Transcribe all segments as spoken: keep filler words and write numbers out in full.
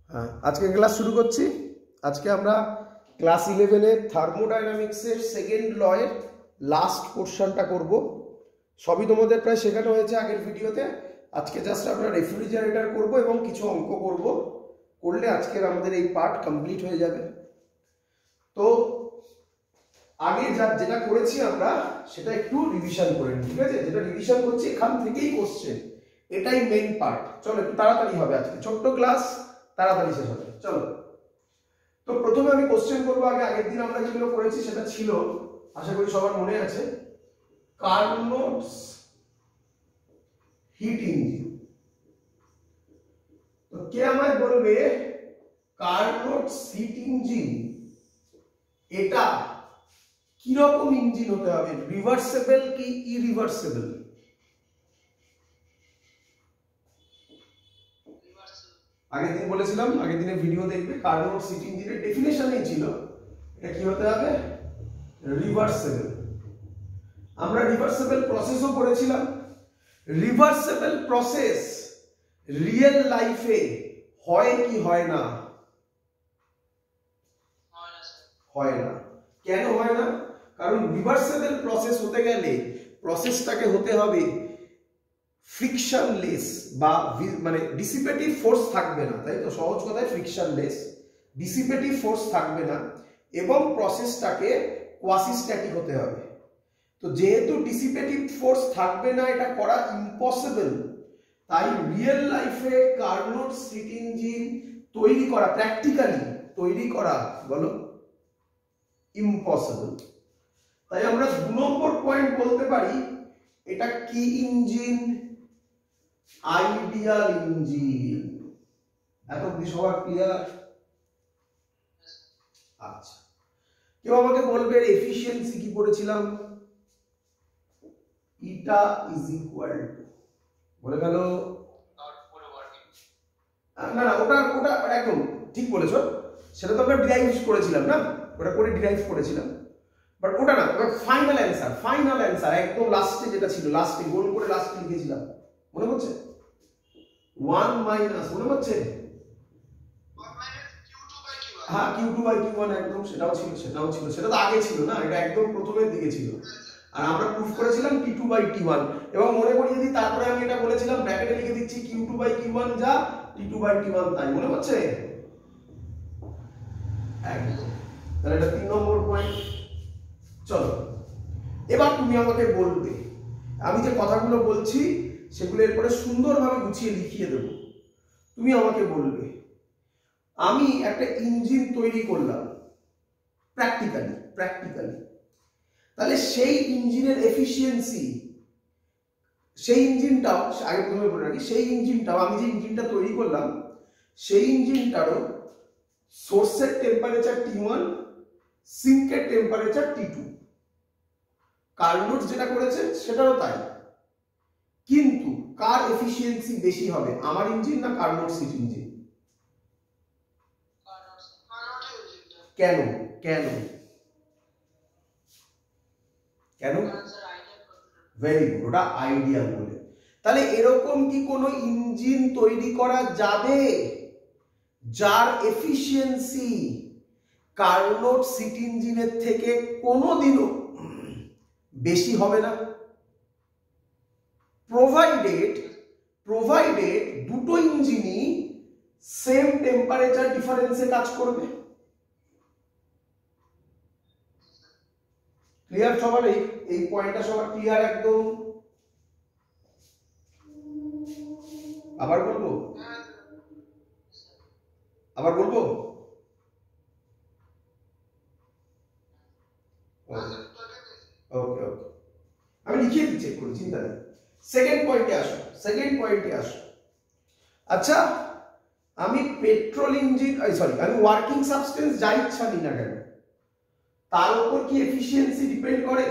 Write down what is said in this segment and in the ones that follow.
হ্যাঁ, আজকে ক্লাস শুরু করছি। আজকে আমরা ক্লাস ইলেভেনের থার্মোডাইনামিক্সের সেকেন্ড লয়ের লাস্ট পোর্শনটা করব। সবই তোমাদের প্রায় শেখানো হয়েছে আগের ভিডিওতে। আজকে জাস্ট আমরা রেফ্রিজারেটর করব এবং কিছু অঙ্ক করব, করলে আজকের আমাদের এই পার্ট কমপ্লিট হয়ে যাবে। তো আগে যা যেটা করেছি আমরা সেটা একটু রিভিশন করে নিই, ঠিক আছে? যেটা রিভিশন করছি এখান থেকেই কোশ্চেন, এটাই মেইন পার্ট। চলো একটু তাড়াতাড়ি হবে, আজকে ছোট্ট ক্লাস, তাড়াতাড়ি শেষ হবে। চলো, তো প্রথমে আমি কোশ্চেন করবো। আগে আগের দিন আমরা যেগুলো করেছি সেটা ছিল, আশা করি সবার মনে আছে, কার্নোটস হিট ইঞ্জিন। তো কে আমায় বলবে কার্নোটস হিট ইঞ্জিন এটা কিরকম ইঞ্জিন হতে হবে? রিভার্সেবল কি ইরিভার্সেবল? আগের দিন বলেছিলাম, আগের দিনের ভিডিও দেখবে, কার্নোটস হিট ইঞ্জিনের ডেফিনেশনই ছিল এটা কি হতে হবে, রিভার্সেবল। আমরা রিভার্সেবল প্রসেসও করেছিলাম। রিভার্সেবল প্রসেস রিয়েল লাইফে হয় কি হয় না? হয় না। কেন হয় না? কারণ রিভার্সেবল প্রসেস হতে গেলে প্রসেসটাকে হতে হবে ফ্রিকশনলেস, বা মানে ডিসিপেটিভ ফোর্স থাকবে না, তাই তো? সহজ কথায় ফ্রিকশনলেস, ডিসিপেটিভ ফোর্স থাকবে না, এবং প্রসেসটাকে কোয়াসিস্ট্যাটিক হতে হবে। তো যেহেতু ডিসিপেটিভ ফোর্স থাকবে না, এটা করা ইম্পসিবল, তাই রিয়েল লাইফে কার্নোটস হিট ইঞ্জিন তৈরি করা, প্র্যাকটিক্যালি তৈরি করা, বলো, ইম্পসিবল। তাই আমরা দু নম্বর পয়েন্ট বলতে পারি এটা কি ইঞ্জিন? Ideal engine. এত অবধি সবার ক্লিয়ার? আচ্ছা, কেউ আমাকে বলবে এফিশিয়েন্সি কি পড়েছিলাম? ইটা ইজ ইকুয়াল টু, বলে গেল না না, ওটা ওটা একদম ঠিক বলেছো, সেটা তো আমরা ডিরাইভ করেছিলাম না, ওটা করে ডিরাইভ করেছিলাম, বাট ওটা না, ওটা ফাইনাল অ্যান্সার। ফাইনাল অ্যান্সার একদম লাস্টে যেটা ছিল, লাস্টে গোল করে লাস্টে লিখেছিলাম, মনে হচ্ছে? ওয়ান মাইনাস, মনে হচ্ছে? হ্যাঁ, Q two by Q one, একদম সেটাও ছিল, সেটাও ছিল, সেটা তো আগে ছিল না, এটা একদম প্রথমের দিকে ছিল। আর আমরা প্রুফ করেছিলাম T two by T one, এবং মনে করিয়ে দিই, তারপরে আমি এটা বলেছিলাম ব্র্যাকেটে লিখে দিচ্ছি Q two by Q one যা, T two by T one তাই, মনে হচ্ছে? একদম। তাহলে এটা তিন নম্বর পয়েন্ট। চলো, এবার তুমি আমাকে বলবে, আমি যে কথাগুলো বলছি সেগুলো এরপরে সুন্দরভাবে গুছিয়ে লিখিয়ে দেব। তুমি আমাকে বলবে, আমি একটা ইঞ্জিন তৈরি করলাম প্র্যাকটিক্যালি, প্র্যাকটিক্যালি তাহলে সেই ইঞ্জিনের এফিশিয়েন্সি, সেই ইঞ্জিনটাও, আগে প্রথমে বলে রাখি, সেই ইঞ্জিনটাও, আমি যে ইঞ্জিনটা তৈরি করলাম সেই ইঞ্জিনটারও সোর্সের টেম্পারেচার টি ওয়ান, সিঙ্কের টেম্পারেচার টি টু। কার্নোটস যেটা করেছে সেটাও তাই, কিন্তু কার এফিশিয়েন্সি বেশি হবে, আমার ইঞ্জিন না কার্নোটস হিট ইঞ্জিন? কেন কেন কেন? ভেরি গুড, ওটা আইডিয়াল বলে। তাহলে এরকম কি কোনো ইঞ্জিন তৈরি করা যাবে যার এফিশিয়েন্সি কার্নোটস হিট ইঞ্জিনের থেকে কোনোদিনও বেশি হবে না? প্রোভাইডেড প্রোভাইডেড দুটো ইঞ্জিনই সেম টেম্পারেচার ডিফারেন্সে কাজ করবে। ক্লিয়ার সবার? এই এই পয়েন্টটা সবার ক্লিয়ার একদম? আবার বলবো, আবার বলবো? ওকে ওকে, আমি লিখিয়ে দিচ্ছি, কোনো চিন্তা নেই। সেকেন্ড পয়েন্টে আসো, সেকেন্ড পয়েন্টে আসো। আচ্ছা, আমি পেট্রোল ইঞ্জিন, সরি, আমি ওয়ার্কিং সাবস্টেন্স যা ইচ্ছা নিই না কেন, তার উপর কি এফিশিয়েন্সি ডিপেন্ড করে?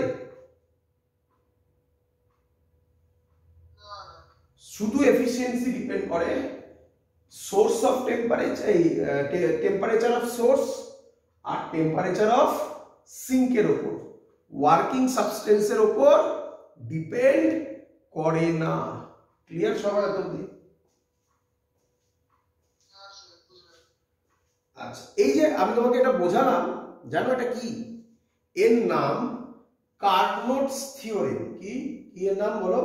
শুধু এফিশিয়েন্সি ডিপেন্ড করে সোর্স অফ টেম্পারেচার, এই টেম্পারেচার অফ সোর্স আর টেম্পারেচার অফ সিঙ্কের উপর, ওয়ার্কিং সাবস্টেন্সের উপর ডিপেন্ড করে না। ক্লিয়ার সবার? এতদিন আচ্ছা, এই যে আমি তোমাকে এটা বোঝালাম, জানো এটা কি? এর নাম কার্নোটস থিওরেম। কি কি এর নাম বলো?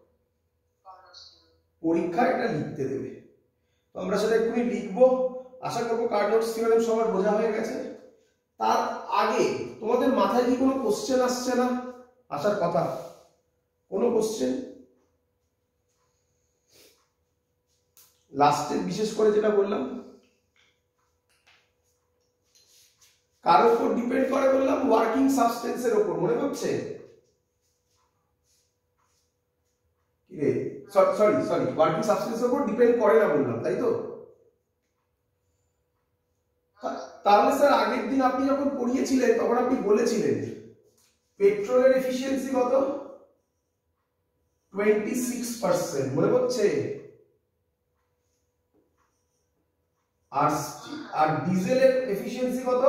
পরীক্ষা এটা লিখতে দেবে, তো আমরা সেটা এক্ষুনি লিখবো। আশা করবো কার্নোটস থিওরেম সবার বোঝা হয়ে গেছে। তার আগে তোমাদের মাথায় কি কোনো কোশ্চেন আসছে না? আসার কথা কোনো কোশ্চেন? লাস্টে বিশেষ করে যেটা বললাম কার উপর ডিপেন্ড করে বললাম? ওয়ার্কিং সাবস্টেন্সের উপর, মনে হচ্ছে? কি রে, সরি সরি ওয়ার্কিং সাবস্টেন্সের উপর ডিপেন্ড করে না বললাম, তাই তো? তাহলে স্যার আগের দিন আপনি যখন পড়িয়েছিলেন তখন আপনি বলেছিলেন পেট্রোলের এফিসিয়েন্সি কত? টোয়েন্টি সিক্স পার্সেন্ট, মনে হচ্ছে? আর আর ডিজেলের এফিসিয়েন্সি কত?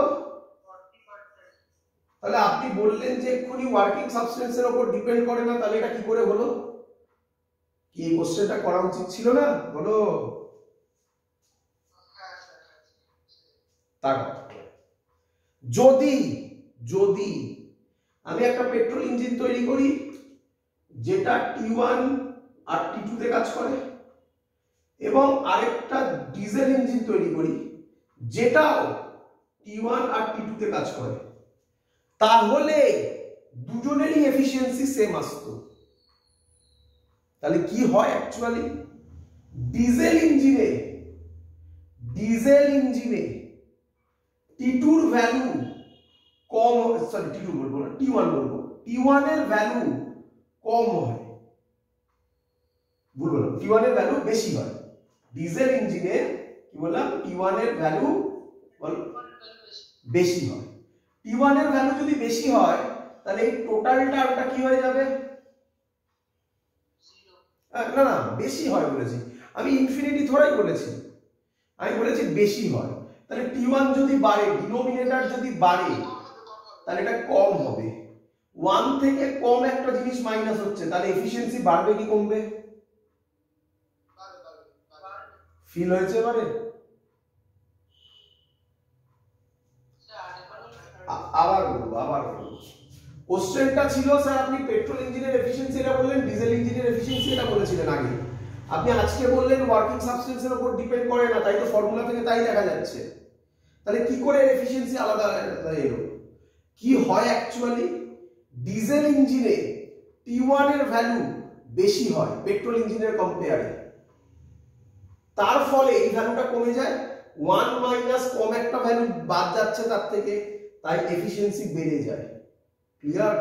তাহলে আপনি বললেন যে এক্ষুনি ওয়ার্কিং সাবস্টেন্সের উপর ডিপেন্ড করে না, তাহলে এটা কি করে হলো? কি এই কোশ্চেনটা করা উচিত ছিল না? বলো। যদি যদি আমি একটা পেট্রোল ইঞ্জিন তৈরি করি যেটা টি ওয়ান আর টি টু তে কাজ করে, এবং আরেকটা ডিজেল ইঞ্জিন তৈরি করি যেটাও টি ওয়ান আর টি টু তে কাজ করে, তাহলে দুজনেরই এফিসিয়েন্সি সেম আসতো। তাহলে কি হয় অ্যাকচুয়ালি? ডিজেল ইঞ্জিনে ডিজেল ইঞ্জিনে টি টুর ভ্যালু কম, সরি টি টু বলবো না, টি ওয়ান বলবো, টি ওয়ান এর ভ্যালু কম হয়, বললাম টি ওয়ান এর ভ্যালু বেশি হয়। ডিজেল ইঞ্জিনে কি বললাম? টি ওয়ান এর ভ্যালু বেশি হয়। টি ওয়ান এর ভ্যালু যদি বেশি হয় তাহলে এই টোটাল টার্মটা কি হয়ে যাবে? না না, বেশি হয় বলেছি আমি, ইনফিনিটি থোড়াই বলেছি, আমি বলেছি বেশি হয়। তাহলে টি ওয়ান যদি বাড়ে, ডিনোমিনেটর যদি বাড়ে, তাহলে এটা কম হবে। ওয়ান থেকে কম একটা জিনিস মাইনাস হচ্ছে, তাহলে এফিসিয়েন্সি বাড়বে কি কমবে? ফিল হয়েছে এবারে? আবার বলবো আবার বলবো কোশ্চেনটা ছিল স্যার আপনি পেট্রোল ইঞ্জিনের এফিসিয়েন্সি এটা বললেন, ডিজেল ইঞ্জিনের এফিসিয়েন্সি এটা বলেছিলেন আগে, আপনি আজকে বললেন ওয়ার্কিং সাবস্টেন্সের উপর ডিপেন্ড করে না, তাই তো ফর্মুলা থেকে তাই দেখা যাচ্ছে। তাহলে কি করে এফিসিয়েন্সি আলাদা আলাদা এলো? কি হয় অ্যাকচুয়ালি? ডিজেল ইঞ্জিনে টি ওয়ান এর ভ্যালু বেশি হয় পেট্রোল ইঞ্জিনের কম্পেয়ারে, তার ফলে এই ভ্যালুটা কমে যায়, ওয়ান মাইনাস কম একটা ভ্যালু বাদ যাচ্ছে তার থেকে, তাই এফিসিয়েন্সি বেড়ে যায়। ক্লিয়ার?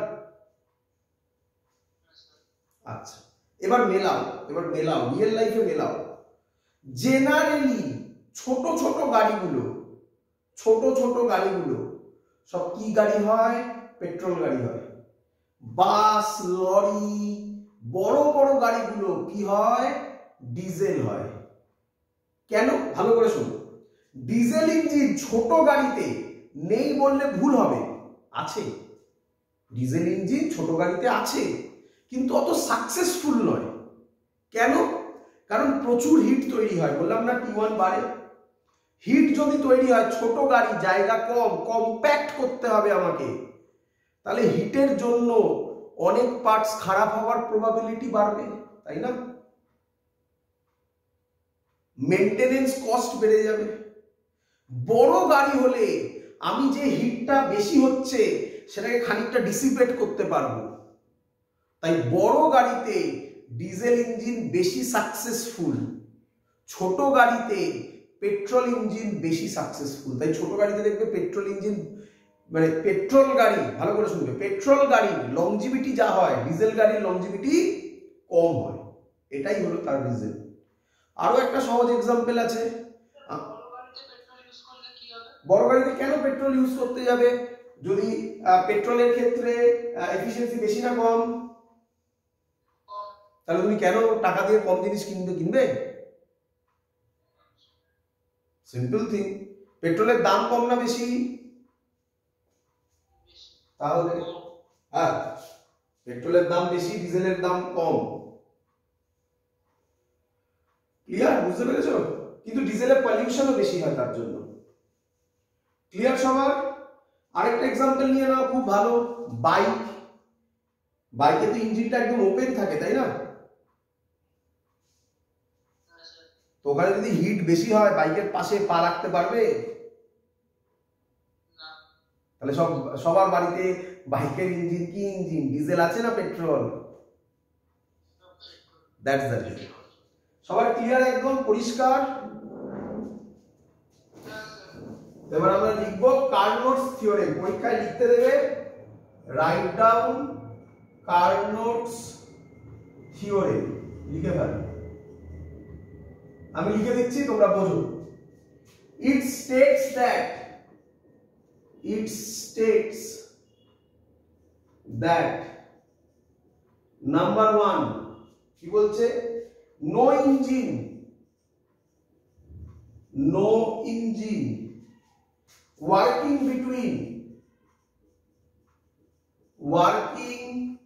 আচ্ছা, এবার মেলাও, এবার মেলাও রিয়েল লাইফে মেলাও। জেনারেলি ছোট ছোট গাড়িগুলো ছোট ছোট গাড়িগুলো সব কি গাড়ি হয়? পেট্রোল গাড়ি হয়। বাস, লরি, বড় বড় গাড়িগুলো কি হয়? ডিজেল হয়। কেন? ভালো করে শুনো। ডিজেল ইঞ্জিন ছোট গাড়িতে নেই বললে ভুল হবে, আছে। ডিজেল ইঞ্জিন ছোট গাড়িতে আছে, কিন্তু অত সাকসেসফুল নয়। কেন? কারণ প্রচুর হিট তৈরি হয়, বললাম না টি ওয়ান বাড়ে। হিট যদি তৈরি হয়, ছোট গাড়ি, জায়গা কম, কম্প্যাক্ট করতে হবে আমাকে, তাহলে হিটের জন্য অনেক পার্টস খারাপ হওয়ার প্রবাবিলিটি বাড়বে, তাই না? মেইনটেনেন্স কস্ট বেড়ে যাবে। বড় গাড়ি হলে আমি যে হিটটা বেশি হচ্ছে সেটাকে খানিকটা ডিসিপেট করতে পারবো, তাই বড় গাড়িতে ডিজেল ইঞ্জিন বেশি সাকসেসফুল, ছোট গাড়িতে পেট্রোল ইঞ্জিন বেশি সাকসেসফুল। তাই ছোট গাড়িতে দেখবে পেট্রোল ইঞ্জিন, মানে পেট্রোল গাড়ি, ভালো করে শুনবে, পেট্রোল গাড়ির লংজিভিটি যা হয় ডিজেল গাড়ির লংজিভিটি কম হয়, এটাই হলো তার রিজন। আরো একটা সহজ এক্সাম্পল আছে। বড় গাড়িতে কেন পেট্রোল ইউজ করতে যাবে যদি পেট্রোলের ক্ষেত্রে এফিসিয়েন্সি বেশি না কম? তাহলে তুমি কেন টাকা দিয়ে কম জিনিস কিনবে কিনবে সিম্পল থিং, পেট্রোলের দাম কম না বেশি? তাহলে হ্যাঁ, পেট্রোলের দাম বেশি, ডিজেলের দাম কম। ক্লিয়ার? বুঝতে পেরেছো? কিন্তু ডিজেলের পলিউশনও বেশি হয় তার জন্য। ক্লিয়ার সবার? আরেকটা এক্সাম্পল নিয়ে নাও, খুব ভালো, বাইক। বাইকে তো ইঞ্জিনটা একদম ওপেন থাকে, তাই না? তো ওখানে যদি হিট বেশি হয় বাইকের পাশে পা রাখতে পারবে? তাহলে সব সবার বাড়িতে বাইকের ইঞ্জিন কি ইঞ্জিন? ডিজেল আছে না পেট্রোল? That's the reason. সবার ক্লিয়ার, একদম পরিষ্কার? এবার আমরা লিখব কার্নোটস থিওরেম। পরীক্ষায় লিখতে দেবে, রাইট ডাউন কার্নোটস থিওরেম, লিখে ফেলো। আমি লিখে দিচ্ছি, তোমরা বোঝো। It states that it states that number one, কি বলছে? No engine no engine working between working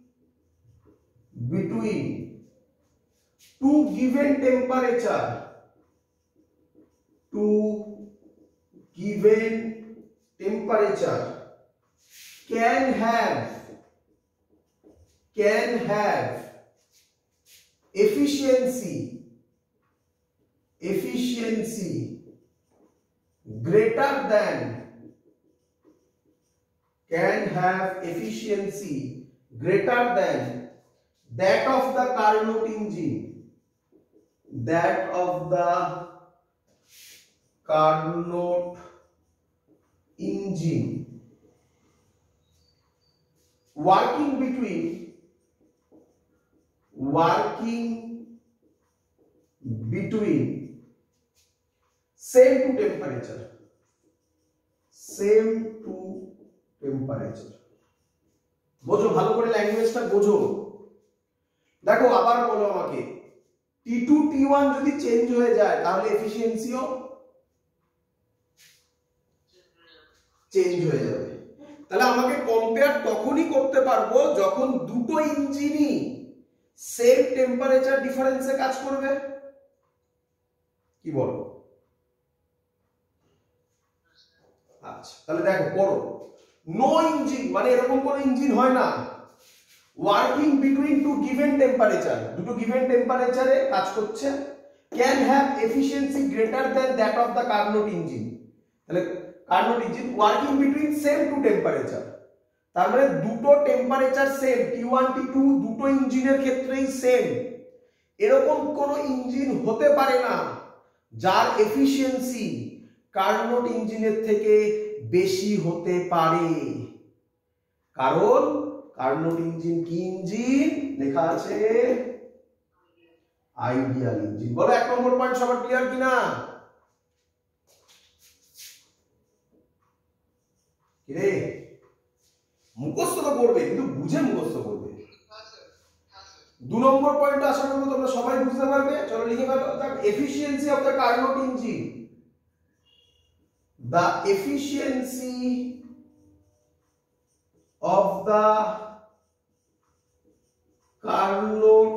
between two given temperature two given temperature can have can have efficiency efficiency greater than can have efficiency greater than that of the Carnot engine that of the Carnot engine working between working between same to temperature same to temperature বোঝো ভালো করে, ল্যাঙ্গুয়েজটা বোঝো। দেখো আবার বলো আমাকে, T two T one যদি change হয়ে যায় তাহলে এফিশিয়েন্সিও চেঞ্জ হয়ে যাবে। তাহলে আমাকে কম্পেয়ার তখনই করতে পারবো যখন দুটো ইঞ্জিনই সেম টেম্পারেচার ডিফারেন্সে কাজ করবে। কি বলো? আচ্ছা, তাহলে দেখো পড়ো, নো ইঞ্জিন মানে এরকম কোন ইঞ্জিন হয় না। Working between two given temperature, দুটো গিভেন টেম্পারেচারে কাজ করছে। Can have efficiency greater than that of the Carnot engine. তাহলে Carnot engine working between same two temperature, তার মানে দুটো temperature same, T one T two দুটো ইঞ্জিনের ক্ষেত্রেই সেম। এরকম কোন ইঞ্জিন হতে পারে না যার এফিশিয়েন্সি কার্নোট ইঞ্জিনের থেকে বেশি হতে পারে, কারণ কার্নোট ইঞ্জিন কি ইঞ্জিন? লেখা আছে আইডিয়াল ইঞ্জিন। বলো এক নম্বর পয়েন্ট সবার ক্লিয়ার কিনা? কিরে মুখস্থ তো করবে, কিন্তু বুঝে মুখস্থ করবে। দু নম্বর পয়েন্ট আশা করবো তোমরা সবাই বুঝতে পারবে। চলো লিখে ফেলো, efficiency of the Carnot engine, the efficiency of the Carnot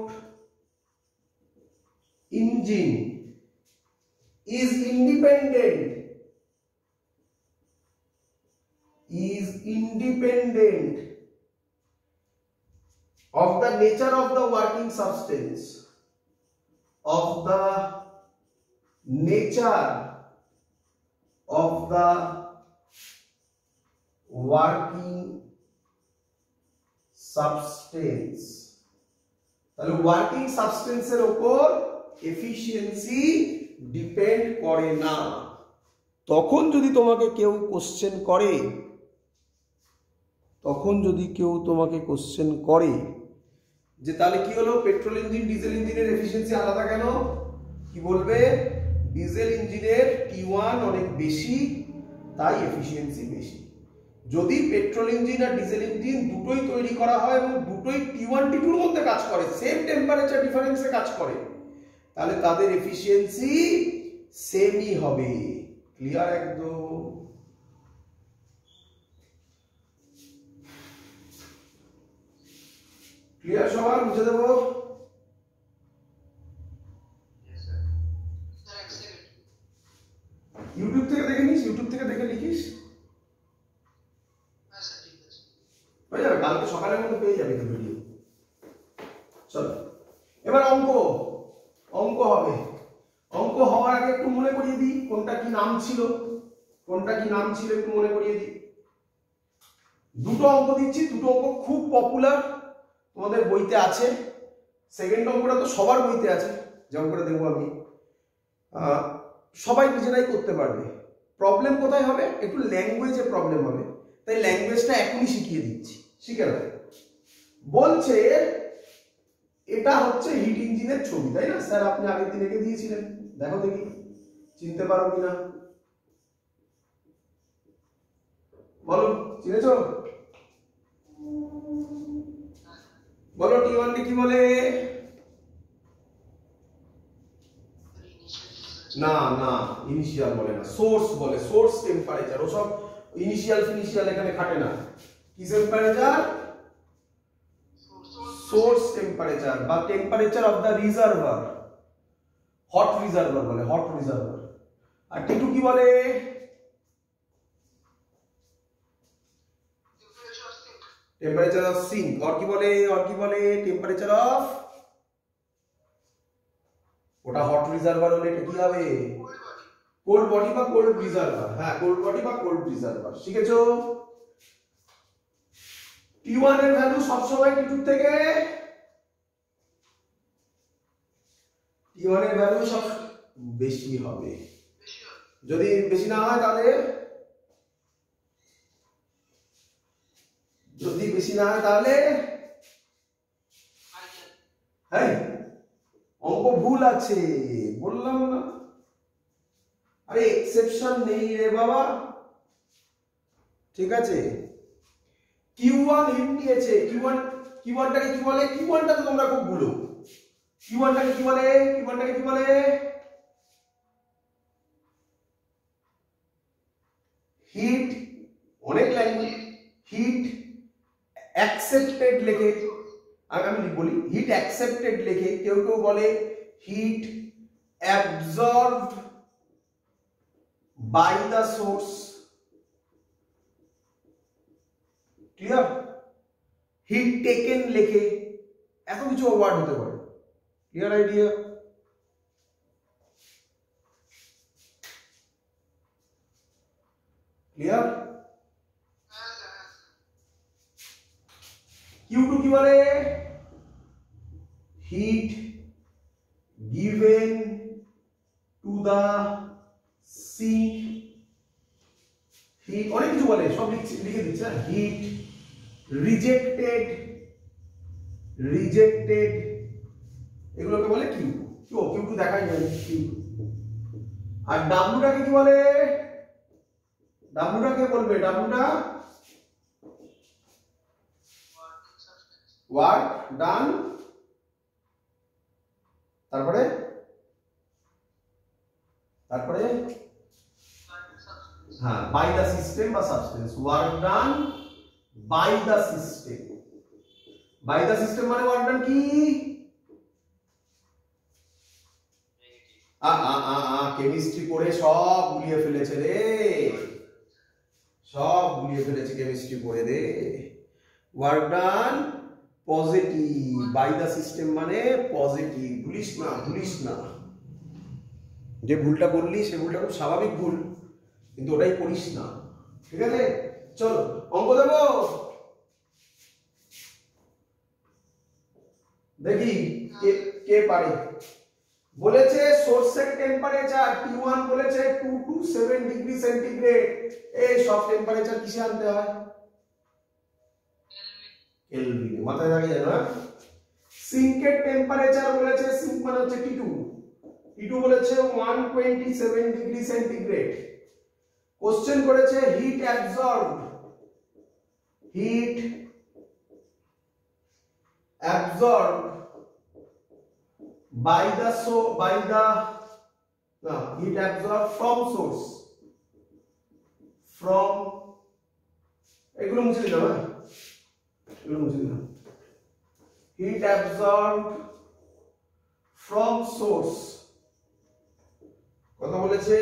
engine is independent is independent of the nature of the working substance of the nature of the working substance। তাহলে ওয়ার্কিং সাবস্টেন্সের উপর এফিশিয়েন্সি ডিপেন্ড করে না। তখন যদি তোমাকে কেউ question করে তখন যদি কেউ তোমাকে কোশ্চেন করে যে তাহলে কি হলো, পেট্রোল ইঞ্জিন ডিজেল ইঞ্জিনের এফিশিয়েন্সি আলাদা কেন, কি বলবে? ডিজেল ইঞ্জিনের টি ওয়ান অনেক বেশি, তাই এফিশিয়েন্সি বেশি। যদি পেট্রোল ইঞ্জিন আর ডিজেল ইঞ্জিন দুটোই তৈরি করা হয় এবং দুটোই টি ওয়ান টি টুর মধ্যে কাজ করে, সেম টেম্পারেচার ডিফারেন্সে কাজ করে, তাহলে তাদের এফিশিয়েন্সি সেমই হবে। ক্লিয়ার একদম? ক্লিয়ার সবার? বুঝে দেবো? ইউটিউব থেকে দেখে নিস, ইউটিউব থেকে দেখে লিখিস। সকালের মধ্যে পেয়ে যাবে তো ভিডিও। চলো এবার অঙ্ক অঙ্ক হবে। অঙ্ক হওয়ার আগে একটু মনে করিয়ে দিই কোনটা কি নাম ছিল, কোনটা কি নাম ছিল একটু মনে করিয়ে দিই। দুটো অঙ্ক দিচ্ছি, দুটো অঙ্ক খুব পপুলার, তোমাদের বইতে আছে। সেকেন্ড অঙ্কটা তো সবার বইতে আছে, যে অঙ্কটা দেবো আমি সবাই নিজেরাই করতে পারবে। প্রবলেম কোথায় হবে? একটু ল্যাঙ্গুয়েজে প্রবলেম হবে, তাই ল্যাঙ্গুয়েজটা এখনই শিখিয়ে দিচ্ছি, শিখে নাও। বলছে এটা হচ্ছে হিট ইঞ্জিনের ছবি, তাই না স্যার? আপনি আগের দিন এঁকে দিয়েছিলেন, দেখো দেখি চিনতে পারো কিনা, বলো চিনেছো? বলো টি ওয়ান কে কি বলে? না না, ইনিশিয়াল বলে না, সোর্স বলে। সোর্স টেম্পারেচার, ওসব ইনিশিয়াল ফিনিশিয়াল এখানে খাটে না। কি টেম্পারেচার? সোর্স টেম্পারেচার বা temperature of the reservoir, hot reservoir বলে, হট রিজার্ভার। আর টি টু কি বলে? Temperature of sync. আর কি বলে? আর কি বলে? টেম্পারেচার অফ, ওটা হট রিজার্ভার হলে এটা কি হবে? কোল্ড বডি বা কোল্ড রিজার্ভার। হ্যাঁ, কোল্ড বডি বা কোল্ড রিজার্ভার, শিখেছো? টি ওয়ান এর ভ্যালু সব সময় টি টু থেকে, টি ওয়ান এর ভ্যালু সব বেশি হবে। যদি বেশি না হয় তাহলে, যদি বেশি না হয় তাহলে হ্যাঁ অঙ্ক ভুল আছে, বললাম না। আরে এক্সেপশন নেই রে বাবা, ঠিক আছে? কিউ ওয়ান হিট নিয়েছে, কিউ ওয়ান, কিউ ওয়ান টাকে কি বলে? কিউ ওয়ান টা তো তোমরা খুব ভুলো। কিউ ওয়ান টাকে কি বলে? কিউ ওয়ান টাকে কি বলে? হিট, অনেক ল্যাঙ্গুয়েজ, হিট অ্যাকসেপ্টেড লেখে, আমি বলি হিট অ্যাকসেপ্টেড লেখে, কেউ কেউ বলে heat absorbed by the source. Clear? Heat taken লেখে, এত কিছু ওয়ার্ড হতে পারে। Clear idea? Clear? Q two কি বলে? Heat given to the sink, heat অনেক কিছু বলে, সব লিখে দিচ্ছে। হিট রিজেক্টেড, রিজেক্টেড এগুলোকে বলে Q two. Q Q two দেখাই যায় কিউ টু। আর ডাব্লুটাকে কি বলে? ডাব্লুটাকে বলবে, ডাব্লুটা ওয়ার্ক ডান, তারপরে তারপরে হ্যাঁ বাই দা সিস্টেম বা substance. Work done by the system. By the system মানে ওয়ার্ক ডান কি? আ আ আ আ কেমিস্ট্রি পড়ে সব গুলিয়ে ফেলেছে রে, সব গুলিয়ে ফেলেছে কেমিস্ট্রি পড়ে রে। Work done positive, by the system মানে পজিটিভ। ভুলিস না, ভুলিস না। যে ভুলটা বললি সে ভুলটা খুব স্বাভাবিক ভুল, কিন্তু ওটাই করিস না, ঠিক আছে? চলো অঙ্ক দেব, দেখি কে কে পারে। বলেছে সোর্সের টেম্পারেচার টি ওয়ান বলেছে two two seven degree centigrade. এই সব টেম্পারেচার কিসে আনতে হয়? কেলভিনে। মাথায় রাখা যায় না? সিঙ্কের টেম্পারেচার বলেছে, সিঙ্ক মানে হচ্ছে টি টু, টি টু বলেছে one twenty seven degree centigrade. Question করেছে heat absorbed, heat absorbed by the so by the no, heat absorbed from source, from এগুলো মুছে দিলাম, হ্যাঁ এগুলো মুছে দিলাম। heat absorbed from source কত বলেছে?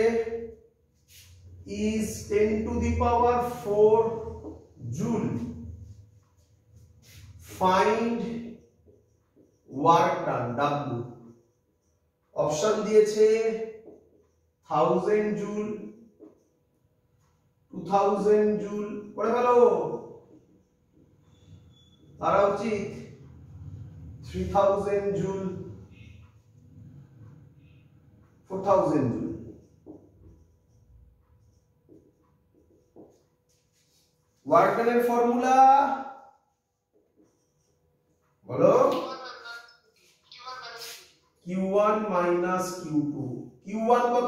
is ten to the power four joule, find work done W option দিয়েছে thousand joule two thousand joule করে গেল তারা উচিত three thousand joule four thousand joule work ডানের ফর্মুলা বলো Q one minus Q two Q one কত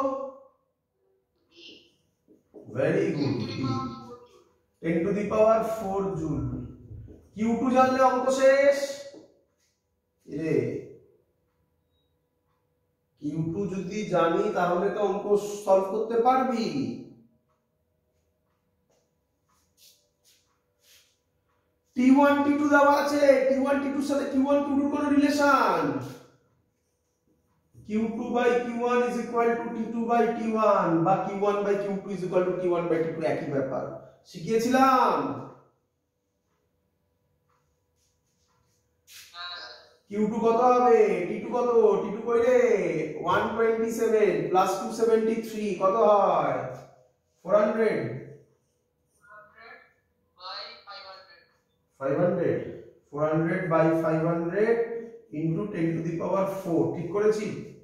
very good ten to the power four joule Q two জানলে অঙ্ক শেষ রে কিউ টু যদি জানি তাহলে তো অঙ্ক সলভ করতে পারবি টি ওয়ান টি টু দেওয়া আছে টি ওয়ান টি টু এর সাথে কিউ ওয়ান কিউ টু এর কোনো relation Q two by Q one is equal to T two by T one বা Q one by Q two is equal to T one by T two একই ব্যাপার শিখিয়েছিলাম Q two কত হবে টি two কত টি two কই রে one twenty seven plus two seventy three কত হয় four hundred five hundred four hundred by five hundred into ten to the power four ঠিক করেছি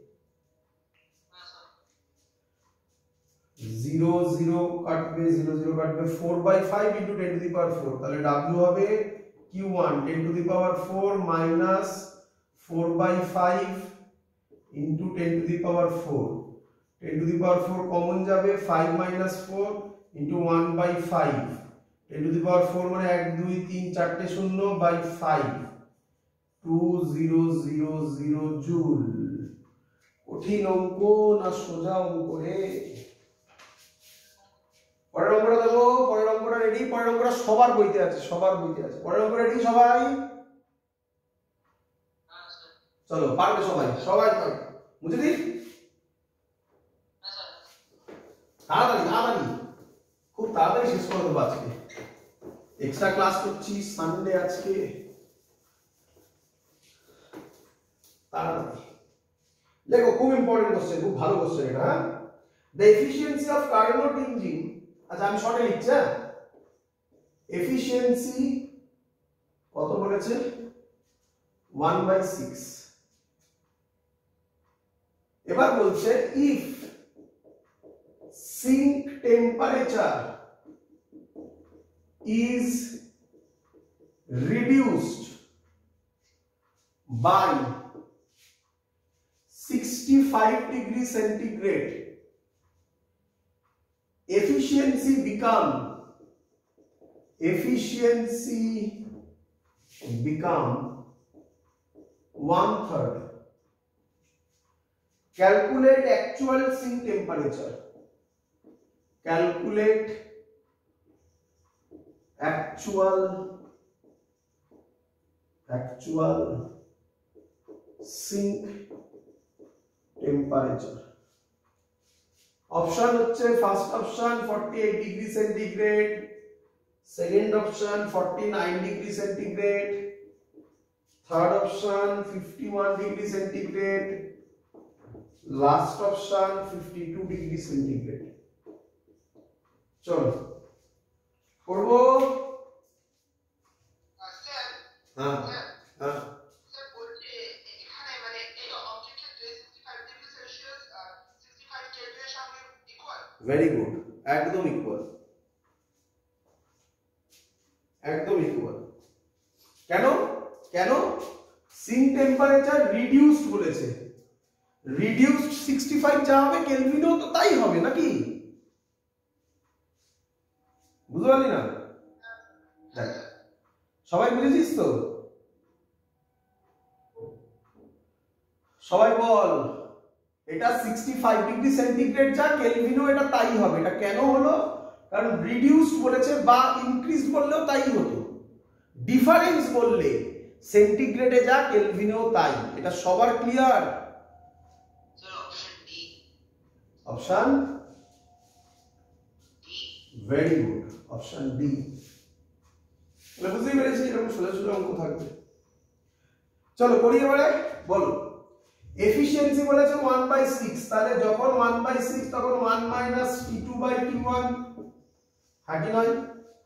জিরো জিরো কাটবে জিরো জিরো কাটবে four by five into ten to the power four তাহলে w হবে Q one ten to the power four minus four by five into ten to the power four ten to the power four common যাবে five minus four into one by five ten to the power four মানে এক দুই তিন চারটে শূন্য by five two zero zero zero joule কঠিন অঙ্ক না সোজা অঙ্ক রে পরের অঙ্কটা দেখো পরের অঙ্কটা রেডি পরের অঙ্কটা সবার বইতে আছে সবার বইতে আছে পরের অঙ্ক রেডি সবাই চলো পারবে সবাই সবাই পারবে বুঝে দিই তাড়াতাড়ি তাড়াতাড়ি খুব তাড়াতাড়ি শেষ করে দেবো আজকে এক্সট্রা ক্লাস করছি সানডে আজকে দেখো খুব ইম্পর্টেন্ট কোশ্চেন খুব ভালো কোশ্চেন এটা হ্যাঁ the efficiency of Carnot engine আচ্ছা আমি শর্টে লিখছি হ্যাঁ এফিশিয়েন্সি কত বলেছে ওয়ান বাই সিক্স এবার বলছে if sink temperature is reduced by sixty-five degree centigrade efficiency become efficiency become one third calculate actual sink temperature calculate actual actual sink temperature option হচ্ছে first option forty eight degree centigrade second option forty nine degree centigrade third option fifty one degree centigrade last option fifty two degree centigrade চলো করব হ্যাঁ হ্যাঁ very good একদম equal একদম equal কেন কেন sink temperature reduced বলেছে reduced sixty five যা হবে কেলভিনও তো তাই হবে নাকি বুঝতে পারলি না সবাই বুঝেছিস তো সবাই বল এটা সিক্সটি ফাইভ ডিগ্রি সেন্টিগ্রেড যা কেলভিনও এটা তাই হবে এটা কেন হলো কারণ রিডিউসড বলেছে বা ইনক্রিজড বললেও তাই হতো ডিফারেন্স বললে সেন্টিগ্রেডে যা কেলভিনেও তাই এটা সবার clear option very good option D তাহলে বুঝতেই পেরেছি এরকম সোজা সোজা অঙ্ক থাকবে। চলো করি এবারে, বলো এফিসিয়েন্সি বলেছে ওয়ান বাই সিক্স, তাহলে যখন ওয়ান বাই সিক্স তখন one minus T two by T one, হ্যাঁ কি নয়?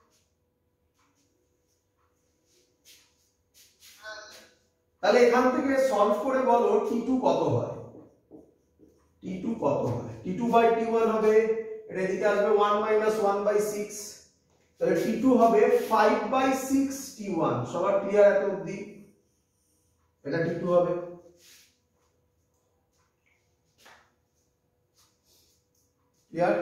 তাহলে এখান থেকে সলভ করে বলো টি টু কত হয়, টি টু কত হয়? T two by T one হবে, এটা এদিকে আসবে one minus one by six, তাহলে টি টু হবে five by six T one. সবার ক্লিয়ার এত অবধি? এটা টি টু হবে। ক্লিয়ার?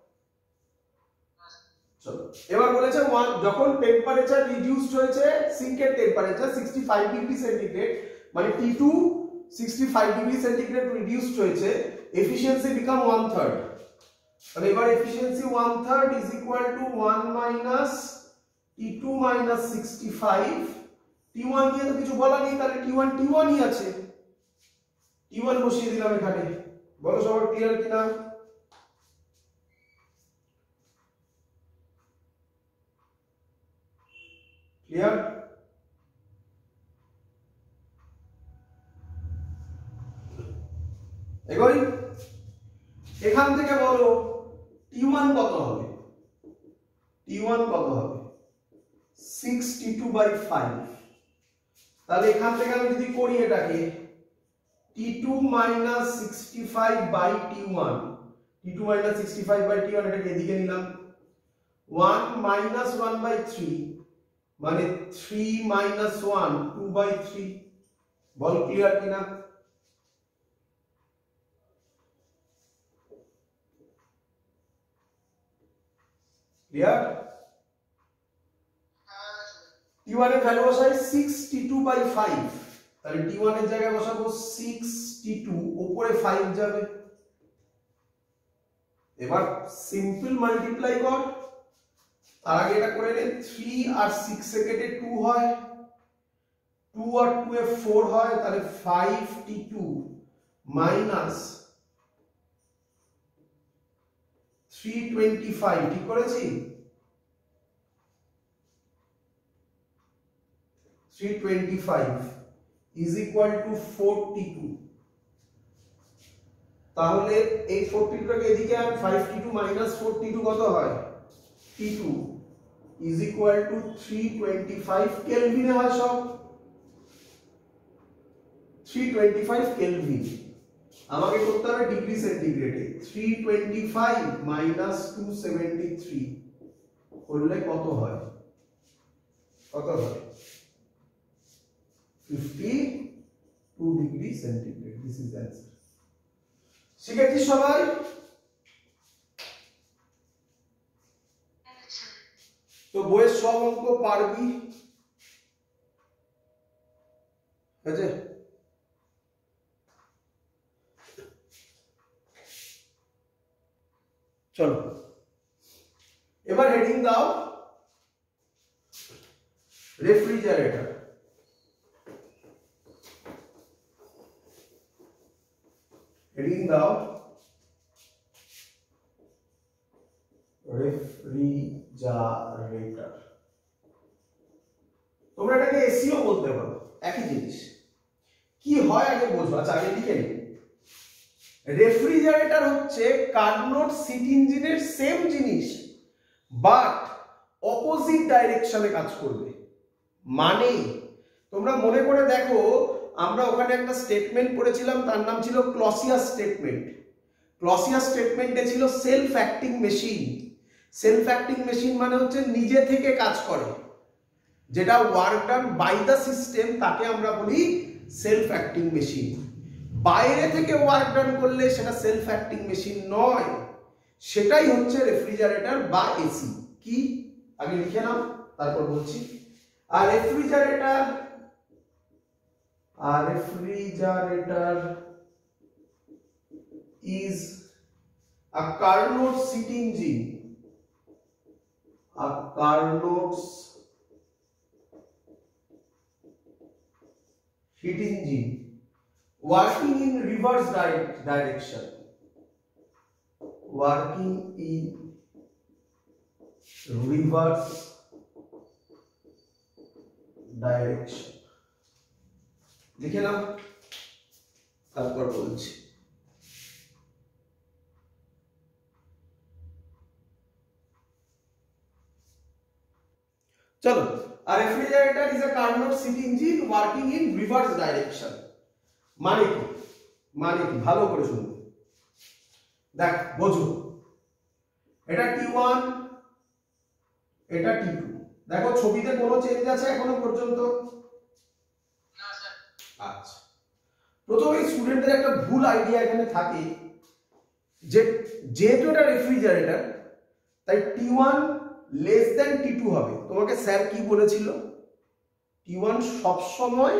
চলো এবার বলেছে যখন টেম্পারেচার রিডিউসড হয়েছে, সিঙ্কের temperature sixty five degree centigrade, মানে T two sixty five degree centigrade reduced হয়েছে, এফিসিয়েন্সি বিকাম ওয়ান থার্ড। তাহলে এবার efficiency one third is equal to one minus T two minus sixty five. T one নিয়ে তো কিছু বলা নেই, তাহলে টি ওয়ান টি ওয়ানই আছে, টি ওয়ান বসিয়ে দিলাম এখানে। বলো সবার ক্লিয়ার কিনা? ক্লিয়ার? এগোই, এখান থেকে বলো টি ওয়ান কত হবে? টি ওয়ান কত হবে? Six T two by five. তাহলে এখান থেকে আমি যদি করি এটাকে T two minus sixty five by T one, T two minus sixty five by T one, এটাকে এদিকে নিলাম, one minus one by three, মানে three minus one, two by three. বল ক্লিয়ার কিনা? ক্লিয়ার? টি ওয়ান এর value বসাই six T two by five, তাহলে T one এর জায়গায় বসাবো সিক্স টি টু, উপরে ফাইভ যাবে। এবার সিম্পল মাল্টিপ্লাই কর, তার আগে এটা করে নে, থ্রি আর সিক্স এ কেটে টু হয়, টু আর টু এ ফোর হয়, তাহলে five T two minus three twenty five, ঠিক করেছি? Three twenty five is equal to forty two. তাহলে এই ফোরটি টু টাকে এদিকে আর five T two minus forty two কত হয়? T two is equal to three twenty five কেলভিনে হয় সব, থ্রি টোয়েন্টি ফাইভ কেলভিন। আমাকে করতে হবে ডিগ্রি সেন্টিগ্রেডে, three twenty five minus two seventy three করলে কত হয়? কত হয়? Fifty two degree centigrade. This is answer. শিখেছি সবাই? তো বইয়ের সব অঙ্ক পারবি? আছে? চলো এবার হেডিং দাও রেফ্রিজারেটর। হেডিং দাও রেফ্রিজারেটর। তোমরা এটাকে এসিও বলতে পারো, একই জিনিস। কি হয় আগে বোঝো। আচ্ছা আগে লিখে নিই, রেফ্রিজারেটর হচ্ছে কার্নোট সিট ইঞ্জিনের সেম জিনিস, বাট অপোজিট ডাইরেকশনে কাজ করবে। মানে তোমরা মনে করে দেখো, আমরা ওখানে একটা স্টেটমেন্ট পড়েছিলাম, তার নাম ছিল ক্লসিয়াস স্টেটমেন্ট। ক্লসিয়াস স্টেটমেন্টে ছিল self acting machine. Self acting machine মানে হচ্ছে নিজে থেকে কাজ করে, যেটা work done by the system, তাকে আমরা বলি সেলফ অ্যাক্টিং মেশিন। বাইরে থেকে ওয়ার্ক ডান করলে সেটা সেলফ অ্যাক্টিং মেশিন নয়, সেটাই হচ্ছে রেফ্রিজারেটর বা এসি। কি আগে লিখে নাও, তারপর বলছি। আর রেফ্রিজারেটর আর refrigerator is a Carnot seat engine, a Carnot heat engine working in reverse direct direction, working in reverse direction লিখে নাও, তারপর বলছি। চলো, a refrigerator is a Carnot seat engine working in reverse direction। মানে কি মানে কি ভালো করে শুনবে, দেখ বোঝো। এটা টি ওয়ান, এটা টি টু। দেখো ছবিতে কোনো চেঞ্জ আছে এখনো পর্যন্ত? না স্যার। আচ্ছা, প্রথমে স্টুডেন্টদের একটা ভুল আইডিয়া এখানে থাকে যে যেহেতু এটা রেফ্রিজারেটর তাই T one less than T two হবে। তোমাকে স্যার কি বলেছিল? টি ওয়ান সব সময়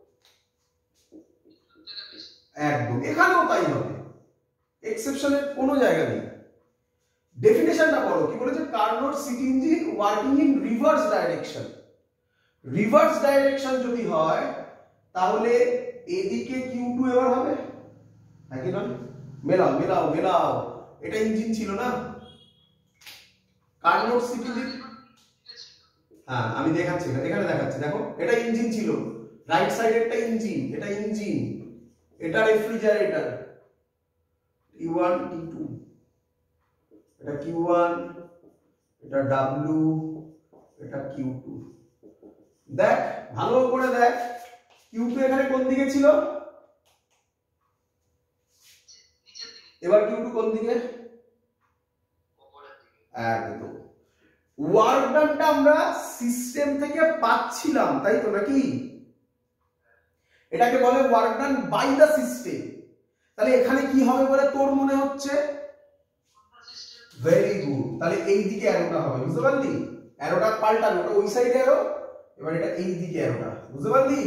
একদম, এখানেও তাই হবে, এক্সেপশনের কোনো জায়গা নেই। ডেফিনেশনটা পড়ো কি বলেছে? Carnot heat engine working in reverse direction. Reverse direction যদি হয় তাহলে এদিকে কিউ টু এবার হবে নাকি না? মেলাও মেলাও মেলাও, এটা ইঞ্জিন ছিল না কার্নোট সিট ইঞ্জিন? হ্যাঁ আমি দেখাচ্ছি, এটা এখানে দেখাচ্ছি, দেখো এটা ইঞ্জিন ছিল, রাইট সাইডেরটা ইঞ্জিন, এটা ইঞ্জিন, এটা refrigerator T one T two, এটা কিউ ওয়ান, এটা ডাব্লিউ, এটা কিউ টু। দেখ ভালো করে দেখ, কিউ টু এখানে কোন দিকে ছিল? এবার কিউ টু কোন দিকে? একদম। ওয়ার্ক ডানটা আমরা সিস্টেম থেকে পাচ্ছিলাম, তাই তো নাকি? এটাকে বলে work done by the system. তাহলে এখানে কি হবে বলে তোর মনে হচ্ছে? ভেরি গুড, তাহলে এই দিকে অ্যারোটা হবে, বুঝতে পারলি? অ্যারোটা পাল্টাবে, ওটা ওই সাইডে অ্যারো, এবার এটা এই দিকে অ্যারোটা, বুঝতে পারলি?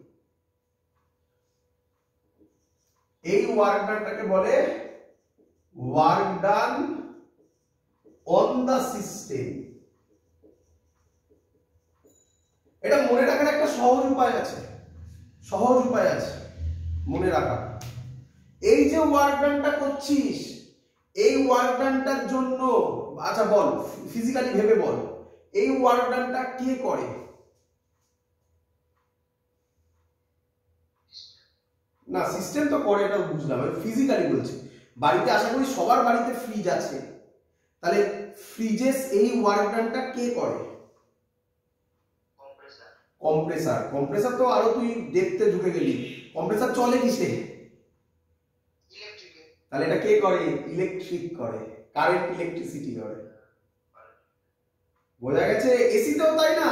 এই ওয়ার্ক ডানটাকে বলে work done on the system. এটা মনে রাখার একটা সহজ উপায় আছে, সহজ উপায় আছে মনে রাখা। এই যে ওয়ার্ক ডানটা করছিস, এই ওয়ার্ক ডানটার জন্য, আচ্ছা বল ফিজিক্যালি ভেবে বল, এই ওয়ার্ক ডানটা কে করে? না সিস্টেম তো করে, এটা বুঝলাম, আমি ফিজিক্যালি বলছি। বাড়িতে আশা করি সবার বাড়িতে ফ্রিজ আছে, তাহলে ফ্রিজের এই ওয়ার্ক ডানটা কে করে? কম্প্রেসার। কম্প্রেসার কম্প্রেসার তো আরো তুই দেখতে ঢুকে গেলি, কম্প্রেসার চলে কিসে? ইলেকট্রিকে। তাহলে এটা কে করে? ইলেকট্রিক করে, কারেন্ট ইলেকট্রিসিটি করে, বোঝা গেছে? এসিতেও তাই না?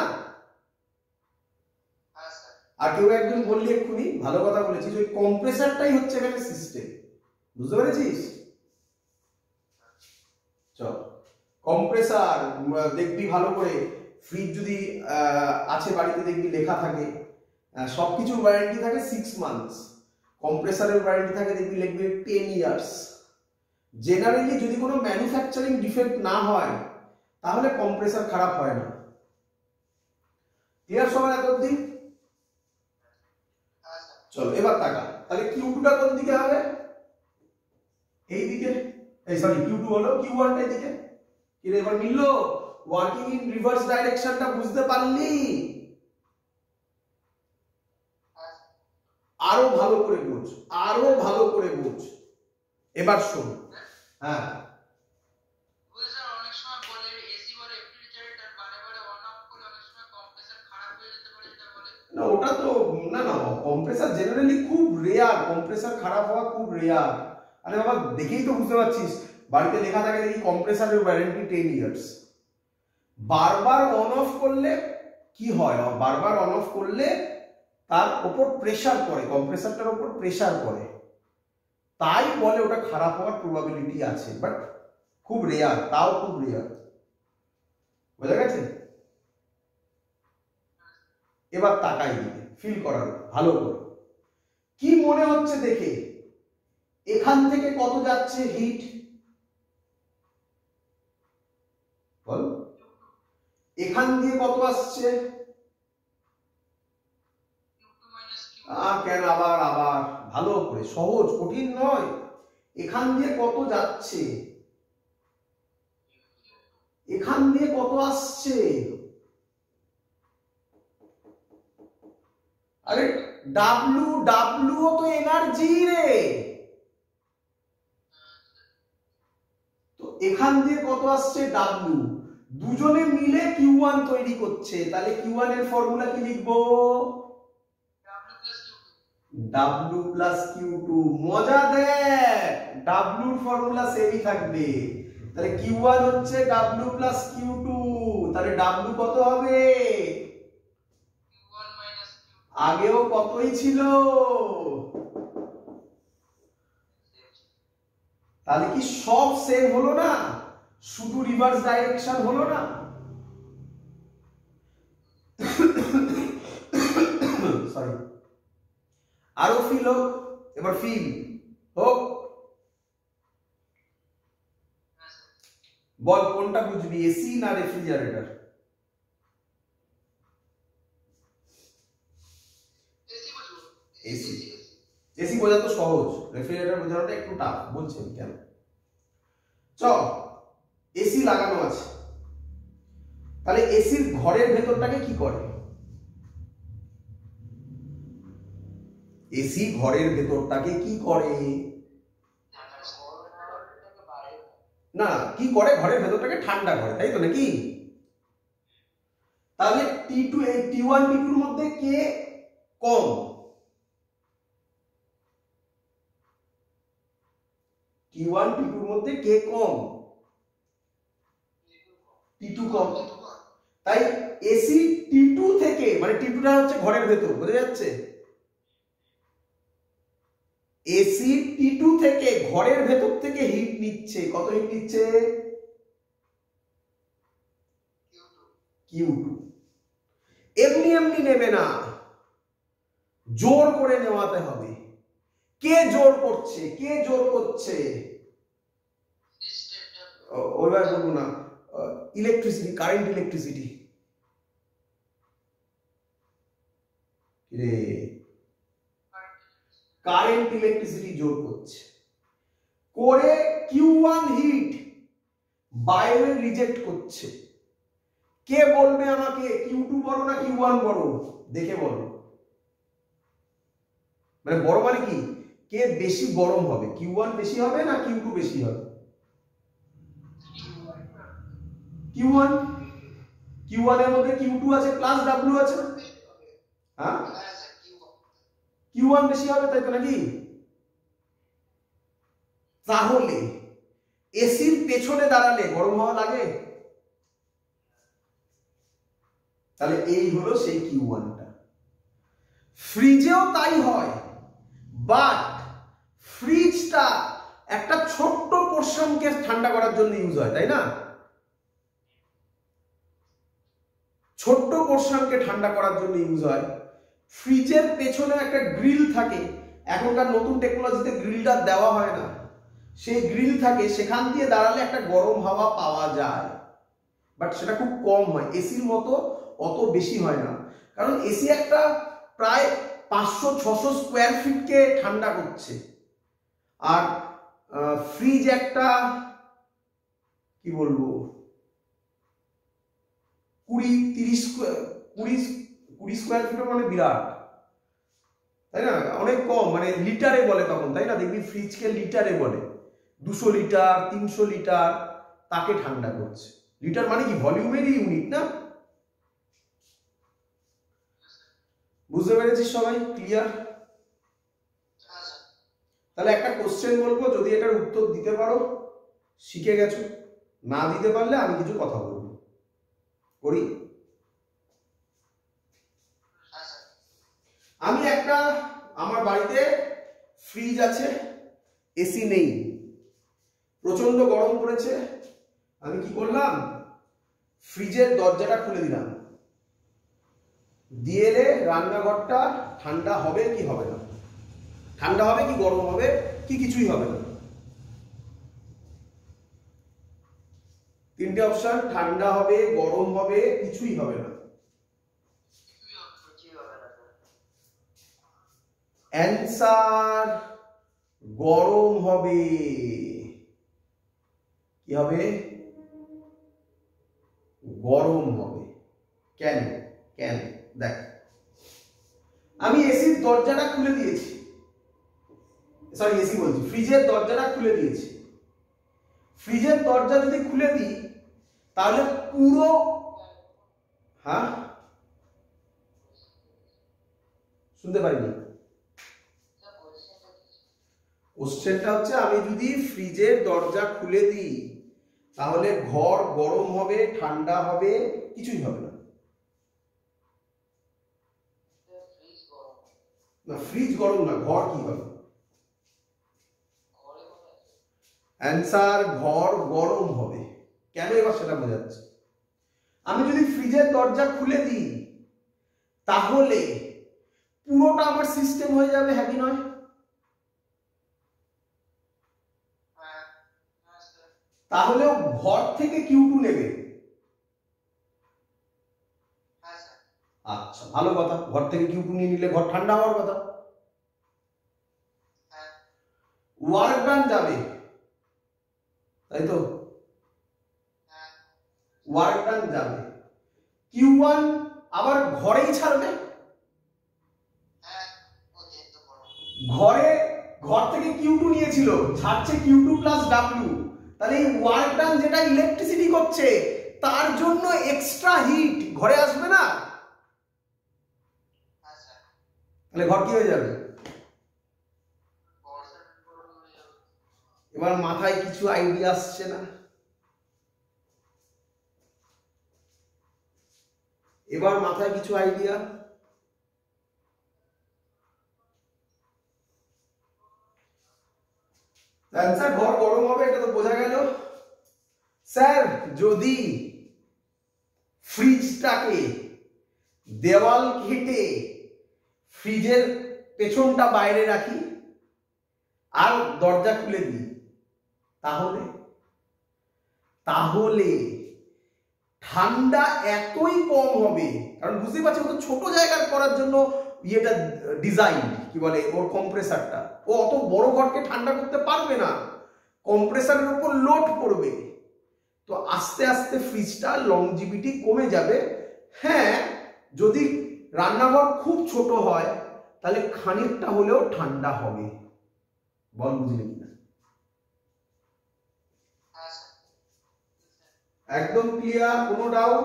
আর কেউ একজন বললি এক্ষুনি, ভালো কথা বলেছিস, ওই কম্প্রেসারটাই হচ্ছে এখানে সিস্টেম, বুঝতে পেরেছিস? চল, কম্প্রেসার দেখবি ভালো করে, ফ্রিজ যদি আছে বাড়িতে দেখবি লেখা থাকে, সবকিছুর ওয়ারেন্টি থাকে সিক্স মান্থস, কম্প্রেসারের ওয়ারেন্টি থাকে দেখবি লিখবে টেন ইয়ার্স। জেনারেলি যদি কোনো ম্যানুফ্যাকচারিং ডিফেক্ট না হয় তাহলে কম্প্রেসার খারাপ হয় না। ক্লিয়ার সবার এত অবধি? চলো এবার তাকা, তাহলে কিউ টু টা কোন দিকে হবে? এই দিকে, এই সরি কিউ টু হলো, কিউ ওয়ান টা এদিকে। কি রে এবার মিললো? ওয়ার্কিং ইন রিভার্স ডাইরেকশনটা বুঝতে পারলি? আরো ভালো করে বুঝ, আরো ভালো করে বুঝ। এবার শোন, হ্যাঁ না ওটা তো না না, কম্প্রেসার জেনারেলি খুব রেয়ার, কম্প্রেসার খারাপ হওয়া খুব রেয়ার। আরে বাবা দেখেই তো বুঝতে পারছিস, বাড়িতে লেখা থাকে দেখি কম্প্রেসারের ওয়ারেন্টি টেন ইয়ার্স। বারবার অন অফ করলে কি হয়? বারবার অন অফ করলে তার উপর প্রেসার পড়ে, কম্প্রেসারটার উপর প্রেসার পড়ে, তাই বলে ওটা খারাপ হওয়ার প্রবাবিলিটি আছে, বাট খুব রেয়ার, তাও খুব রেয়ার, বোঝা গেছে? এবার তাকাই দিবে, ফিল করার ভালো করে, কি মনে হচ্ছে দেখে? এখান থেকে কত যাচ্ছে হিট বল? এখান দিয়ে কত আসছে? কেন আবার আবার ভালো করে, সহজ কঠিন নয়, এখান দিয়ে কত যাচ্ছে, এখান দিয়ে কত আসছে? আরে ডাব্লু ডাব্লু তো এনার্জি রে। তো এখান দিয়ে কত আসছে ডাব্লু, দুজনে মিলে কিউ ওয়ান তৈরি করছে, তাহলে কিউ ওয়ান এর ফর্মুলা কি লিখবো? W plus Q two. মজা দেখ, ডাব্লুর ফর্মুলা সেমই থাকবে, তাহলে কিউ ওয়ান হচ্ছে ডাব্লু প্লাস কিউ টু, তাহলে ডাব্লু কত হবে? আগেও কতই ছিল, তাহলে কি সব সেম হলো না, শুধু রিভার্স ডাইরেকশন হলো না? সরি, আরো ফিল হোক, এবার ফিল হোক। বল কোনটা বুঝবি, এসি না রেফ্রিজারেটর? এসি। এসি বোঝা তো সহজ, রেফ্রিজারেটর বোঝানোটা একটু টাফ, বলছেন কেন? চল, এসি লাগানো আছে, তাহলে এসির ঘরের ভেতরটাকে কি করে? এসি ঘরের ভেতরটাকে কি করে? না, কি করে? ঘরের ভেতরটাকে ঠান্ডা করে, তাই তো নাকি? তাহলে T two T one T two এর মধ্যে কে কম? টি ওয়ান টি টু এর মধ্যে কে কম? টি টু কম। তাই এসি টি টু থেকে, মানে টি টু টা হচ্ছে ঘরের ভেতর, বোঝা যাচ্ছে? এসি টি টু থেকে ঘরের ভেতর থেকে হিট নিচ্ছে, কত হিট নিচ্ছে? Q two. এমনি এমনি নেবে না, জোর করে নেওয়াতে হবে। কে জোর করছে? কে জোর করছে? ওইবার বলবো না, ইলেকট্রিসিটি, কারেন্ট ইলেকট্রিসিটি রে, কারেন্ট ইলেকট্রিসিটি জোর করছে করে কিউ ওয়ান হিট বাইরে রিজেক্ট করছে। কে বলবে আমাকে কিউ টু বড় না কিউ ওয়ান বড়? দেখে বলো, মানে বড় মানে কি, কে বেশি গরম হবে, কিউ ওয়ান বেশি হবে না কিউ টু বেশি হবে? Q one. কিউ ওয়ান এর মধ্যে কিউ টু আছে প্লাস ডাব্লিউ আছে, হ্যাঁ কিউ ওয়ান বেশি হবে, তাই তো নাকি? তাহলে এসির পেছনে দাঁড়ালে গরম হওয়া লাগে, তাহলে এই হলো সেই কিউ ওয়ানটা। ফ্রিজেও তাই হয়, বাট ফ্রিজটা একটা ছোট্ট পোরশনকে ঠান্ডা করার জন্য ইউজ হয়, তাই না? ছোট্ট পোরশনকে ঠান্ডা করার জন্য ইউজ হয়। ফ্রিজের পেছনে একটা গ্রিল থাকে, এখনকার নতুন টেকনোলজিতে গ্রিলটা দেওয়া হয় না, সেই গ্রিল থাকে, সেখান দিয়ে দাঁড়ালে একটা গরম হাওয়া পাওয়া যায়, বাট সেটা খুব কম হয়, এসির মতো অত বেশি হয় না, কারণ এসি একটা প্রায় পাঁচশো ছশো স্কোয়ার ফিটকে ঠান্ডা করছে, আর ফ্রিজ একটা কি বলবো কুড়ি তিরিশ কুড়ি কুড়ি স্কোয়ার ফিট, মানে বিরাট, তাই না? অনেক কম, মানে লিটারে বলে তখন, তাই না? দেখবি ফ্রিজকে লিটারে বলে, দুশো লিটার তিনশো লিটার তাকে ঠান্ডা করছে। লিটার মানে কি, ভলিউমেরই ইউনিট না? বুঝতে পেরেছিস সবাই? ক্লিয়ার? তাহলে একটা কোশ্চেন বলবো, যদি এটার উত্তর দিতে পারো শিখে গেছো, না দিতে পারলে আমি কিছু কথা বলবো, করি। আমি একটা, আমার বাড়িতে ফ্রিজ আছে, এসি নেই, প্রচন্ড গরম পড়েছে, আমি কি করলাম, ফ্রিজের দরজাটা খুলে দিলাম, দিয়ে এলে রান্নাঘরটা ঠান্ডা হবে কি হবে না? ঠান্ডা হবে কি গরম হবে কি কিছুই হবে না? তিনটে অপশন, ঠান্ডা হবে, গরম হবে, কিছুই হবে না। অ্যান্সার গরম হবে। কি হবে? গরম হবে। কেন? কেন? দেখ, আমি এসির দরজাটা খুলে দিয়েছি, সরি এসি বলছি, ফ্রিজের দরজাটা খুলে দিয়েছি। ফ্রিজের দরজা যদি খুলে দিই তাহলে পুরো, হ্যাঁ শুনতে পাইনি। কোশ্চেনটা হচ্ছে আমি যদি ফ্রিজের দরজা খুলে দিই তাহলে ঘর গরম হবে, ঠান্ডা হবে, কিছুই হবে না। না ফ্রিজ গরম না, ঘর কি হবে? অ্যান্সার ঘর গরম হবে। কেন এবার সেটা বোঝাচ্ছে। আমি যদি ফ্রিজের দরজা খুলে দিই তাহলে পুরোটা আমার সিস্টেম হয়ে যাবে, হ্যাঁ কি নয়? তাহলেও ঘর থেকে কিউ টু নেবে। আচ্ছা ভালো কথা, ঘর থেকে কিউ টু নিয়ে নিলে ঘর ঠান্ডা হওয়ার কথা। ওয়ার্ক ডান যাবে, তাই তো? ওয়ার্ক ডান যাবে, কিউ ওয়ান আবার ঘরেই ছাড়বে। ঘরে ঘর থেকে কিউ টু নিয়েছিল, ছাড়ছে কিউ টু প্লাস ডাব্লিউ। তাহলে এই ওয়ার্ক ডান যেটা ইলেকট্রিসিটি করছে তার জন্য এক্সট্রা হিট ঘরে আসবে না? তাহলে ঘর কি হয়ে যাবে? এবার মাথায় কিছু আইডিয়া আসছে না? এবার মাথায় কিছু আইডিয়া? অ্যান্সার ঘর গরম হবে, এটা তো বোঝা গেল। স্যার যদি ফ্রিজটাকে দেওয়াল ঘেটে ফ্রিজের পেছনটা বাইরে রাখি আর দরজা খুলে দিই তাহলে তাহলে ঠান্ডা এতই কম হবে, কারণ বুঝতেই পারছি ও তো ছোট জায়গার করার জন্য ইয়েটা ডিজাইন, কি বলে ওর কম্প্রেসারটা, ও অত বড় ঘরকে ঠান্ডা করতে পারবে না, কম্প্রেসারের উপর লোড পড়বে। তো আস্তে আস্তে ফ্রিজটা লংজিভিটি কমে যাবে। হ্যাঁ যদি রান্নাঘর খুব ছোট হয় তাহলে খানিকটা হলেও ঠান্ডা হবে। বল বুঝলি কিনা? একদম ক্লিয়ার, কোনো ডাউট?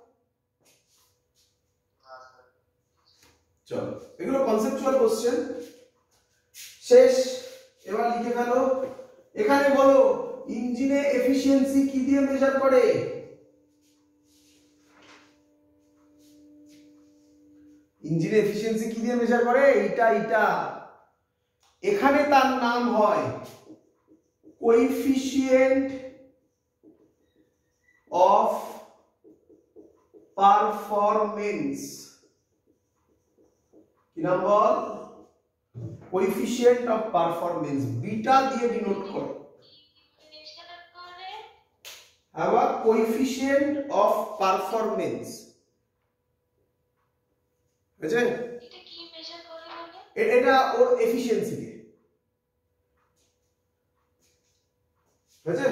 চলো এগুলো কনসেপচুয়াল কোশ্চেন শেষ। এবার লিখে ফেলো। এখানে বলো ইঞ্জিনে এফিশিয়েন্সি কি দিয়ে মেজার করে? ইঞ্জিনে এফিশিয়েন্সি কি দিয়ে মেজার করে? এইটা এইটা এখানে তার নাম হয় কোএফিশিয়েন্ট অফ পারফরমেন্স। কি নাম বল? কোএফিশিয়েন্ট অফ পারফরমেন্স, বিটা দিয়ে ডিনোট করে। আবার কোএফিশিয়েন্ট অফ পারফরমেন্স বুঝছে? এটা কি মেজার করে বলে? এটা ওর এফিশিয়েন্সিকে বুঝছে?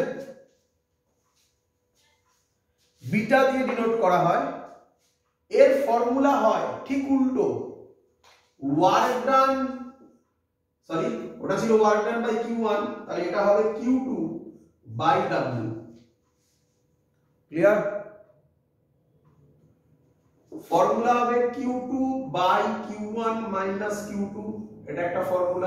বিটা দিয়ে ডিনোট করা হয়। এর ফর্মুলা হয় ঠিক উল্টো, ওয়ার্ক ডান, সরি ওটা ছিল work done by Q one, তাহলে এটা হবে Q two by W. Clear? Formula হবে Q two by Q one minus Q two, এটা একটা ফর্মুলা।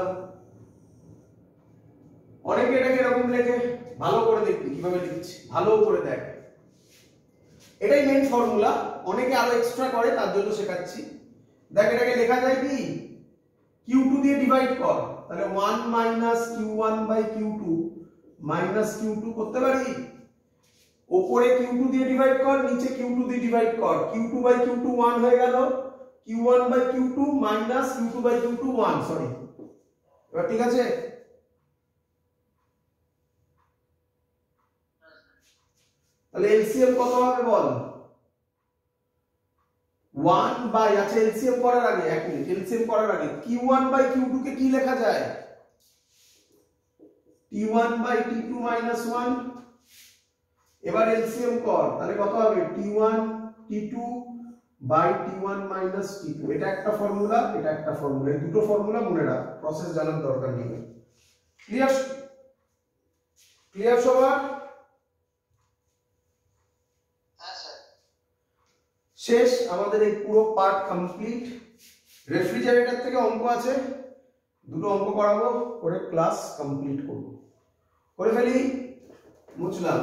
অনেকে এটাকে এরকম লেখে, ভালো করে দেখবি কিভাবে লিখছি, ভালো করে দেখ। এটাই মেইন ফর্মুলা, অনেকে আরো এক্সট্রা করে তার জন্য শেখাচ্ছি। দেখ এটাকে লেখা যায় কি, কিউ টু দিয়ে ডিভাইড কর, তাহলে one minus Q one by Q two minus Q two করতে পারি। উপরে কিউ টু দিয়ে ডিভাইড কর, নিচে কিউ টু দিয়ে ডিভাইড কর, Q two by Q two one হয়ে গেল, Q one by Q two minus Q two by Q two one, sorry. এবার ঠিক আছে? তাহলে এলসিএম কত হবে বল? ওয়ান বাই, আচ্ছা এলসিএম করার আগে এক মিনিট, এলসিএম করার আগে Q one by Q two কে কি লেখা যায়? T one by T two minus one. এবার এলসিএম কর, তাহলে কত হবে? T one T two by T one minus T two. এটা একটা ফর্মুলা, এটা একটা ফর্মুলা, এই দুটো ফর্মুলা মনে রাখ, প্রসেস জানার দরকার নেই। ক্লিয়ার? ক্লিয়ার সবার? শেষ আমাদের এই পুরো পার্ট কমপ্লিট। রেফ্রিজারেটর থেকে অঙ্ক আছে, দুটো অঙ্ক করাবো, করে ক্লাস কমপ্লিট করব। করে ফেলি, মুছলাম।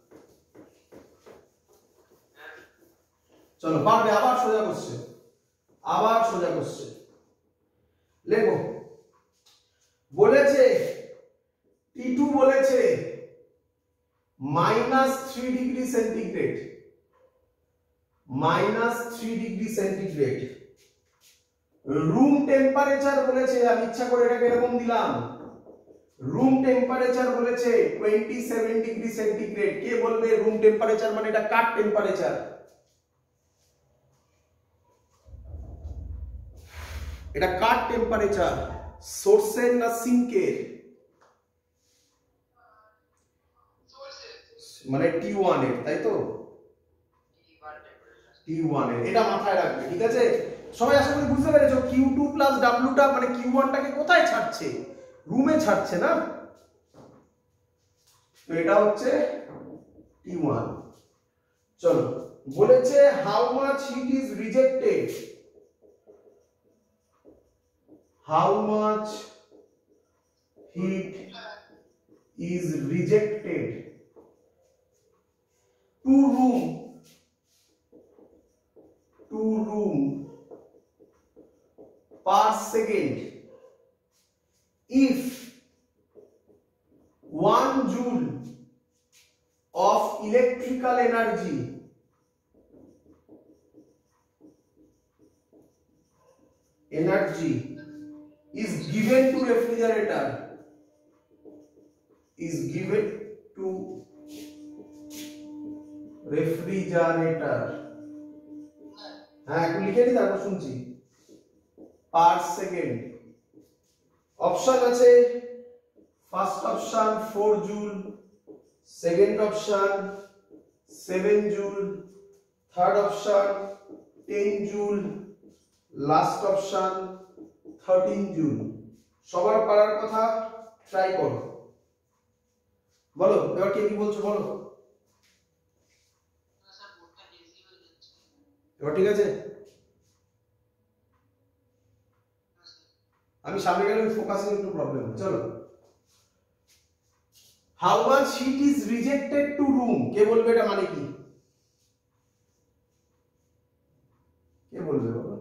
চলো পারবে, আবার সোজা করছে, আবার সোজা করছে। লেখো, বলেছে টি টু বলেছে minus three degree centigrade, minus three degree centigrade. Room temperature বলেছে, আমি ইচ্ছা করে এটাকে এরকম দিলাম, রুম টেম্পারেচার বলেছে টোয়েন্টি সেভেন ডিগ্রি সেন্টিগ্রেড। কে বলবে রুম টেম্পারেচার মানে এটা কার টেম্পারেচার? এটা কার টেম্পারেচার? সোর্সের না সিঙ্কের? মানে টি ওয়ান এর, তাই তো? টি ওয়ান এর, এটা মাথায় রাখবে, ঠিক আছে? সবাই আশা করি বুঝতে পেরেছো কিউ টু প্লাস ডাব্লিউ টা মানে কিউ ওয়ান টাকে কোথায় ছাড়ছে? রুমে ছাড়ছে না? তো এটা হচ্ছে টি ওয়ান। চলো, বলেছে how much heat is rejected, how much heat is rejected to room, to room per second if one joule of electrical energy energy is given to refrigerator, is given to refrigerator। হ্যাঁ একটু লিখে দিই, তারপর শুনছি। Per second option আছে, first option four joule, second option seven joule, third option ten joule, last option thirteen joule. সবার পারার কথা ট্রাই করো, বলো এবার কে কি বলছো বলো। এবার ঠিক আছে? আমি সামনে গেলে ফোকাসিং একটু প্রবলেম। চলো, how much heat is rejected to room, কে বলবে এটা মানে কি? কে বলবে বাবা?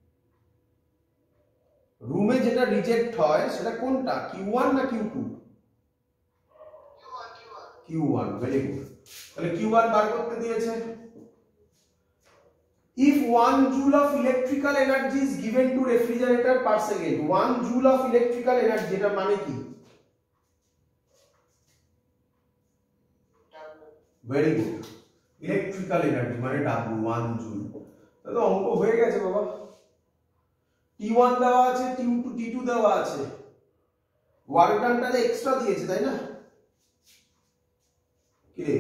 রুমে যেটা রিজেক্ট হয় সেটা কোনটা, কিউ ওয়ান না Q two? Q one. Very good. তাহলে কিউ ওয়ান বার করতে দিয়েছে। If one joule of electrical energy is given to refrigerator per second, one joule of electrical energy এটা মানে কি? Very good. Electrical energy মানে W, one joule। তাহলে অঙ্ক হয়ে গেছে বাবা। টি ওয়ান দেওয়া আছে, টি টু টি টু দেওয়া আছে, ওয়ার্ক ডানটা এক্সট্রা দিয়েছে তাই না? কি রে,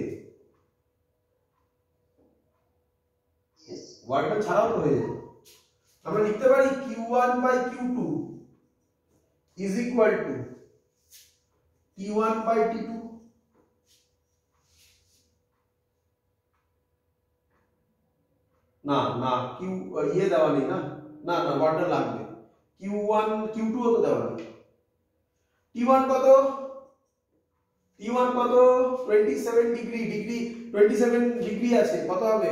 ওয়ার্ডটা ছাড়াও তো হয়ে যাবে। আমরা লিখতে পারি Q one by Q two is equal to T one by T two. না না কিউ ইয়ে দেওয়া নেই না, না না ওয়ার্ডটা লাগবে। কিউ ওয়ান কিউ টু তো দেওয়া নেই। টি ওয়ান কত? টি ওয়ান কত? Twenty seven degree, degree twenty seven degree আছে, কত হবে?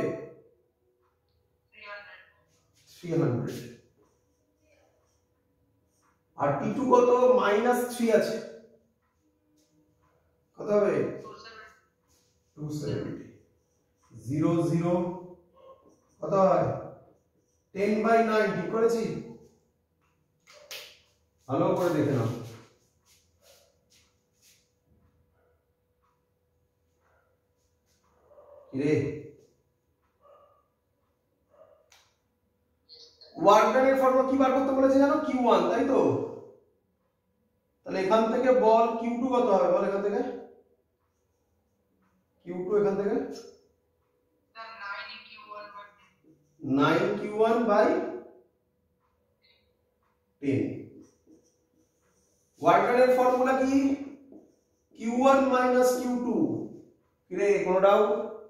Three hundred. আর টি টু কত? মাইনাস থ্রি আছে, কত হবে? Two seventy. জিরো জিরো কত হয়? Ten by nine. ঠিক করেছি? ভালো করে দেখে নাও। রে ওয়ার্ক ডানের ফর্মুলা কি বার করতে বলেছে জানো? কিউ ওয়ান, তাই তো? তাহলে এখান থেকে বল কিউ টু কত হবে? বল এখান থেকে কিউ টু, এখান থেকে nine Q one by ten. Work ডানের ফর্মুলা কি? Q one minus Q two. কিরে কোনো ডাউট?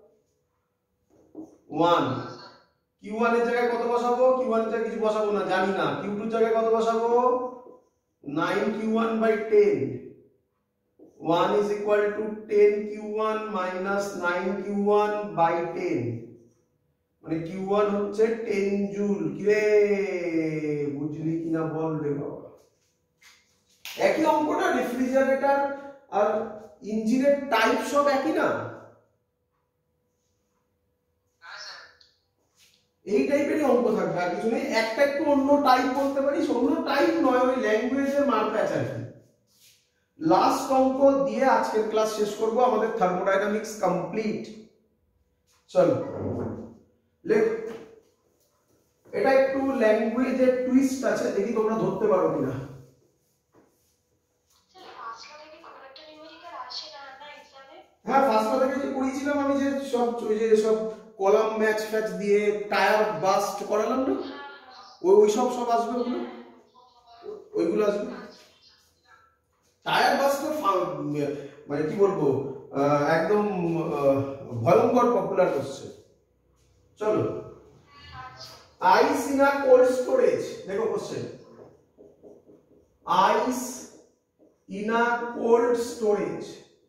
ওয়ান। কিউ ওয়ান এর জায়গায় কত বসাবো? কিউ ওয়ান এর জায়গায় কিছু বসাবো না, জানি না। কিউ টু এর জায়গায় কত বসাবো? Nine Q one by ten. One is equal to ten Q one minus nine Q one by ten, মানে কিউ ওয়ান হচ্ছে টেন জুল। কিরে বুঝলি কিনা বল রে বাবা। একই অঙ্কটা, রেফ্রিজারেটর আর ইঞ্জিনের টাইপ সব একই না? এই টাইপেরই অঙ্ক থাকবে, আর কিছু নেই। একটা একটু অন্য টাইপ বলতে পারিস, অন্য টাইপ নয়, ওই ল্যাঙ্গুয়েজের মারপ্যাচ আর কি। লাস্ট অঙ্ক দিয়ে আজকের ক্লাস শেষ করব, আমাদের থার্মোডাইনামিক্স কমপ্লিট। চলো লেখ, এটা একটু ল্যাঙ্গুয়েজের টুইস্ট আছে, দেখি তোমরা ধরতে পারো কিনা। হ্যাঁ, ফার্স্ট ক্লাস থেকে যে পড়িয়েছিলাম আমি, যে সব ওই যে সব কলাম ম্যাচ ফ্যাচ দিয়ে টায়ার বাস্ট করালাম না, ওই ওই সব সব আসবে, ওগুলো ওইগুলো আসবে। টায়ার বাস্ট মানে কি বলবো, একদম ভয়ঙ্কর পপুলার কোশ্চেন। চলো, ice in a cold storage. দেখো question, ice in a cold storage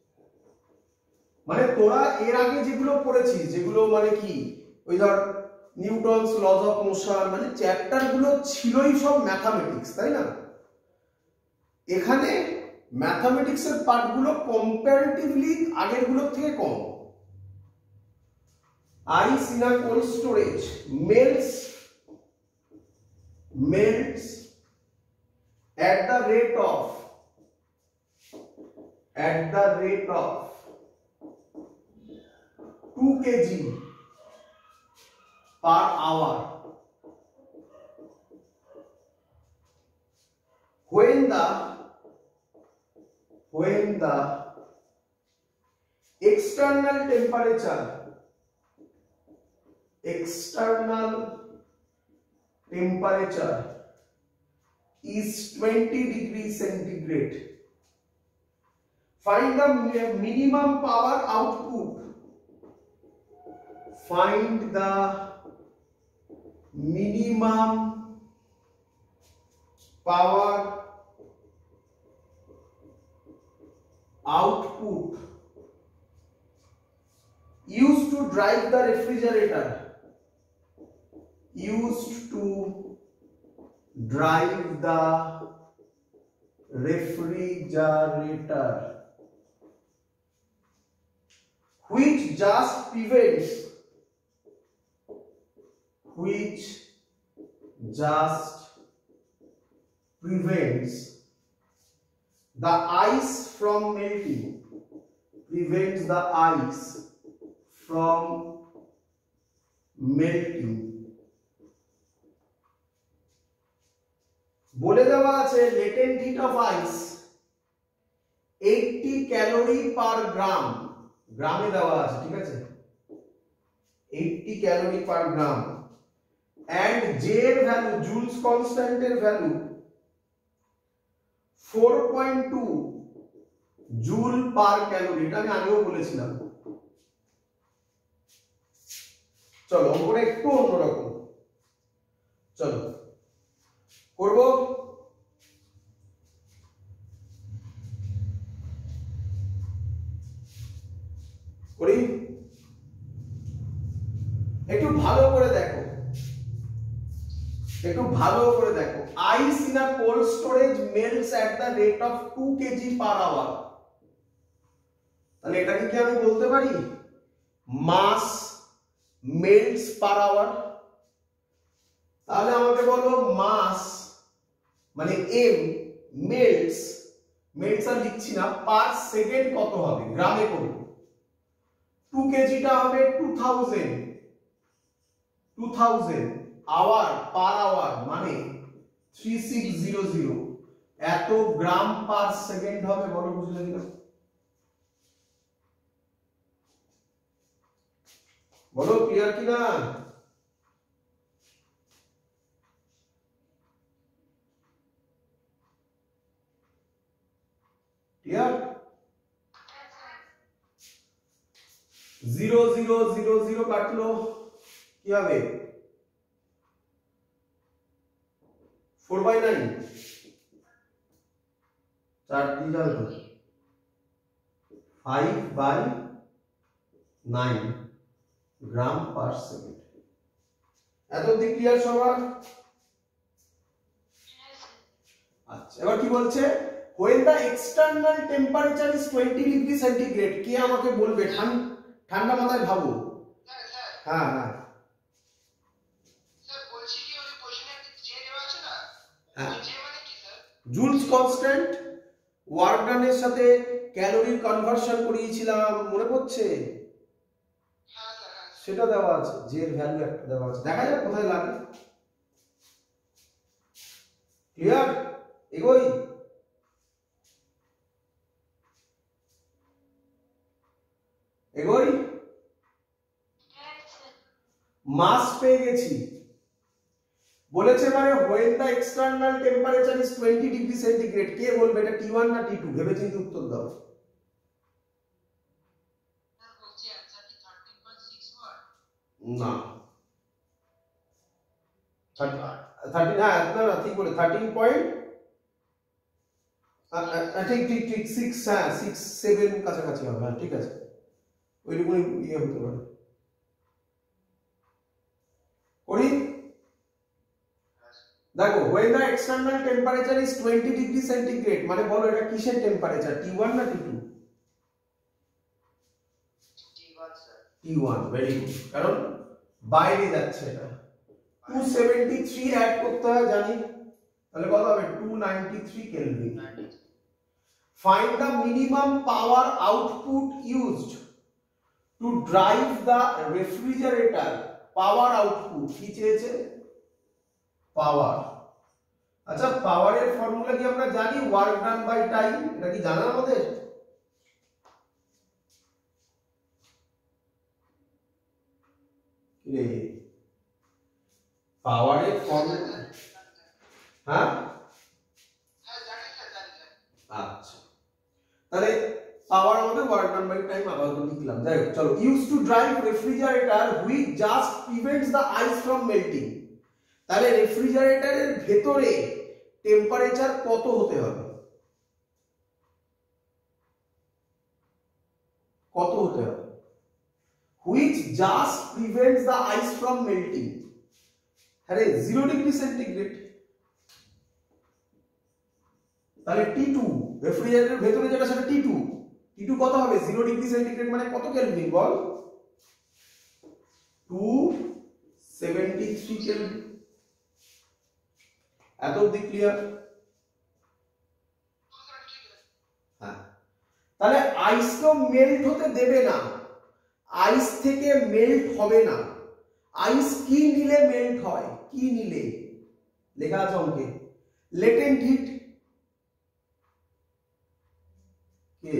মানে তোরা এর আগে যেগুলো পড়েছিস, যেগুলো মানে কি ওই ধর নিউটনস লজ অফ মোশন, মানে চ্যাপ্টার গুলো ছিলই সব ম্যাথামেটিক্স, তাই না? এখানে ম্যাথামেটিক্স এর পার্ট গুলো কম্পারেটিভলি আগের গুলোর থেকে কম। Ice in a cold storage melts melts at the rate of at the rate of two kilograms per hour when the when the external temperature external temperature is twenty degrees centigrade. Find the minimum power output. Find the minimum power output used to drive the refrigerator. Used to drive the refrigerator, which just prevents which just prevents the ice from melting prevents the ice from melting. বলে দেওয়া আছে latent heat of ice eighty calorie per gram, গ্রামে দেওয়া আছে, ঠিক আছে? eighty calorie per gram, and J এর value, Joule's কনস্ট্যান্টের value four point two joule per calorie. এটা আমি আগেও বলেছিলাম। চলো অঙ্কটা একটু অন্যরকম, চলো করব। করি, একটু ভালো করে দেখো, একটু ভালো করে দেখো। Ice in a cold storage melts at the rate of two kilograms per hour। তাহলে এটাকে কি আমি বলতে পারি মাস মেল্টস পার আওয়ার? তাহলে আমাকে বলো মাস মানে এম, মেল্টস মেল্টস আর লিখছি না, পার সেকেন্ড কত হবে গ্রামে করব। টু কেজিটা হবে two thousand, two thousand hour per hour মানে থ্রি সিক্স জিরো জিরো, এত গ্রাম পার সেকেন্ড হবে। বলো বুঝলে কিনা? বলো ক্লিয়ার কিনা? জিরো জিরো জিরো জিরো কাটলো, কি হবে? ফোর বাই নাইন, চার দিয়ে যাবে তো five by nine gram per second. এত অব্দি ক্লিয়ার সবার? আচ্ছা, এবার কি বলছে? when the external temperature is twenty degree centigrade, কে আমাকে বলবে? ঠান্ডা মাথায় ভাবো। হ্যাঁ হ্যাঁ স্যার, বলছি কি ওই কোশ্চেনে জে দেওয়া আছে না, ওই জে মানে কি স্যার? জুলস কনস্ট্যান্ট, ওয়ার্ক ডানের সাথে ক্যালোরির কনভার্সন করিয়েছিলাম, মনে পড়ছে? হ্যাঁ স্যার, সেটা দেওয়া আছে, জে এর ভ্যালু একটা দেওয়া আছে, দেখা যাক কোথায় লাগে। ক্লিয়ার? এগোই। এগোই মাস পেয়ে গেছি, বলেছে মানে when the external temperature is twenty degree centigrade, কে বলবে এটা টি ওয়ান না টি টু? ভেবে চিন্তে উত্তর দাও। স্যার বলছি आंसर কি thirteen point six ওয়াট? না, থার্টিন, হ্যাঁ না ঠিক বলে থার্টিন পয়েন্ট, ঠিক ঠিক ঠিক সিক্স, হ্যাঁ সিক্স সেভেন কাছাকাছি হবে, হ্যাঁ ঠিক আছে, ওইরকমই ইয়ে হতে পারে। করি দেখো, when the external temperature is twenty degree centigrade, মানে বলো এটা কিসের টেম্পারেচার, টি ওয়ান না T two? T one sir. T one, very good, কারণ বাইরে যাচ্ছে এটা। টু সেভেন্টি থ্রি অ্যাড করতে হয় জানি, তাহলে কত হবে? Two ninety three kelvin. Find the minimum power output used to drive the refrigerator. Power output কি চেয়েছে? পাওয়ার। আচ্ছা, পাওয়ারের ফর্মুলা কি আমরা জানি? ওয়ার্ক ডান বাই টাইম, এটা কি জানা আমাদের? রে পাওয়ারের ফর্মুলা, হ্যাঁ হ্যাঁ জানি স্যার, জানি স্যার। আচ্ছা, তাহলে পাওয়ার আমাদের ওয়ার্ক ডান বাই টাইম আপাতত লিখলাম। যাই হোক, চলো, use to drive refrigerator which just prevents the ice from melting. তাহলে রেফ্রিজারেটরের ভেতরে টেম্পারেচার কত হতে হবে? কত হতে হবে? Which just prevents the ice from melting. আরে জিরো ডিগ্রি সেন্টিগ্রেড, তাহলে টি টু, রেফ্রিজারেটরের ভেতরে যেটা সেটা টি টু। টি টু কত হবে? জিরো ডিগ্রি সেন্টিগ্রেড মানে কত কেলভিন বল? Two seventy three kelvin. এত অবধি ক্লিয়ার? হ্যাঁ, তাহলে আইসকে মেল্ট হতে দেবে না, আইস থেকে মেল্ট হবে না। আইস কি নিলে মেল্ট হয়? কি নিলে? লেখা আছে অঙ্কে, লেটেন্ট হিট। কে?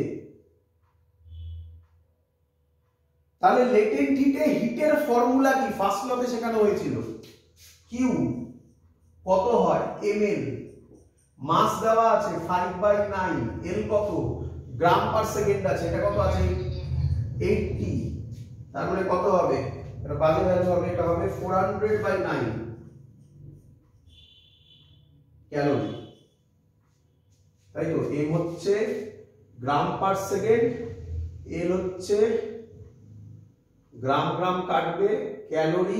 তাহলে লেটেন্ট হিটে হিটের ফর্মুলা কি? ফার্স্ট লতে শেখানো হয়েছিল, কিউ কত হয়? এমএল, মাস দেওয়া আছে ফাইভ বাই নাইন, এল কত? গ্রাম পার সেকেন্ড আছে, এটা কত আছে? এইটটি, তার মানে কত হবে? এটা বাজে ভ্যালু হবে, এটা হবে four hundred by nine calorie, তাই তো? এম হচ্ছে গ্রাম পার সেকেন্ড, এল হচ্ছে গ্রাম গ্রাম কাটবে, ক্যালোরি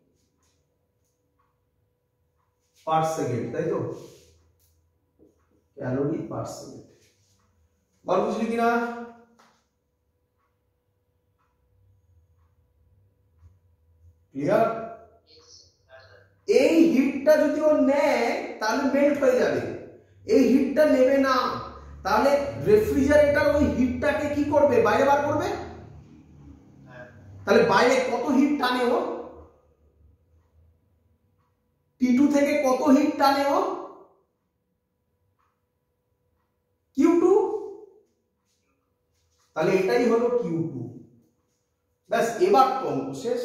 পার সেকেন্ড, তাই তো? Calorie per second. বল বুঝলি কিনা? ক্লিয়ার? এই হিটটা যদি ও নেয় তাহলে মেল্ট হয়ে যাবে, এই হিটটা নেবে না, তাহলে রেফ্রিজারেটর ওই হিটটাকে কি করবে? বাইরে বার করবে। তাহলে বাইরে কত হিট টানে ও? টি টু থেকে কত হিট টানে ও? Q two. তাহলে এটাই হলো কিউ টু। ব্যাস, এবার তো অঙ্ক শেষ।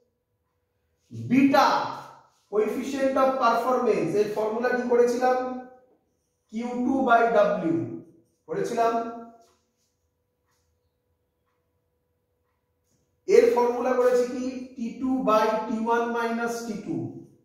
বিটা কোএফিসিয়েন্ট অফ পারফরম্যান্স এর ফর্মুলা কি করেছিলাম? কিউ টু বাই ডাব্লিউ করেছিলাম। ফর্মুলা করেছি কি T two by T one minus T two,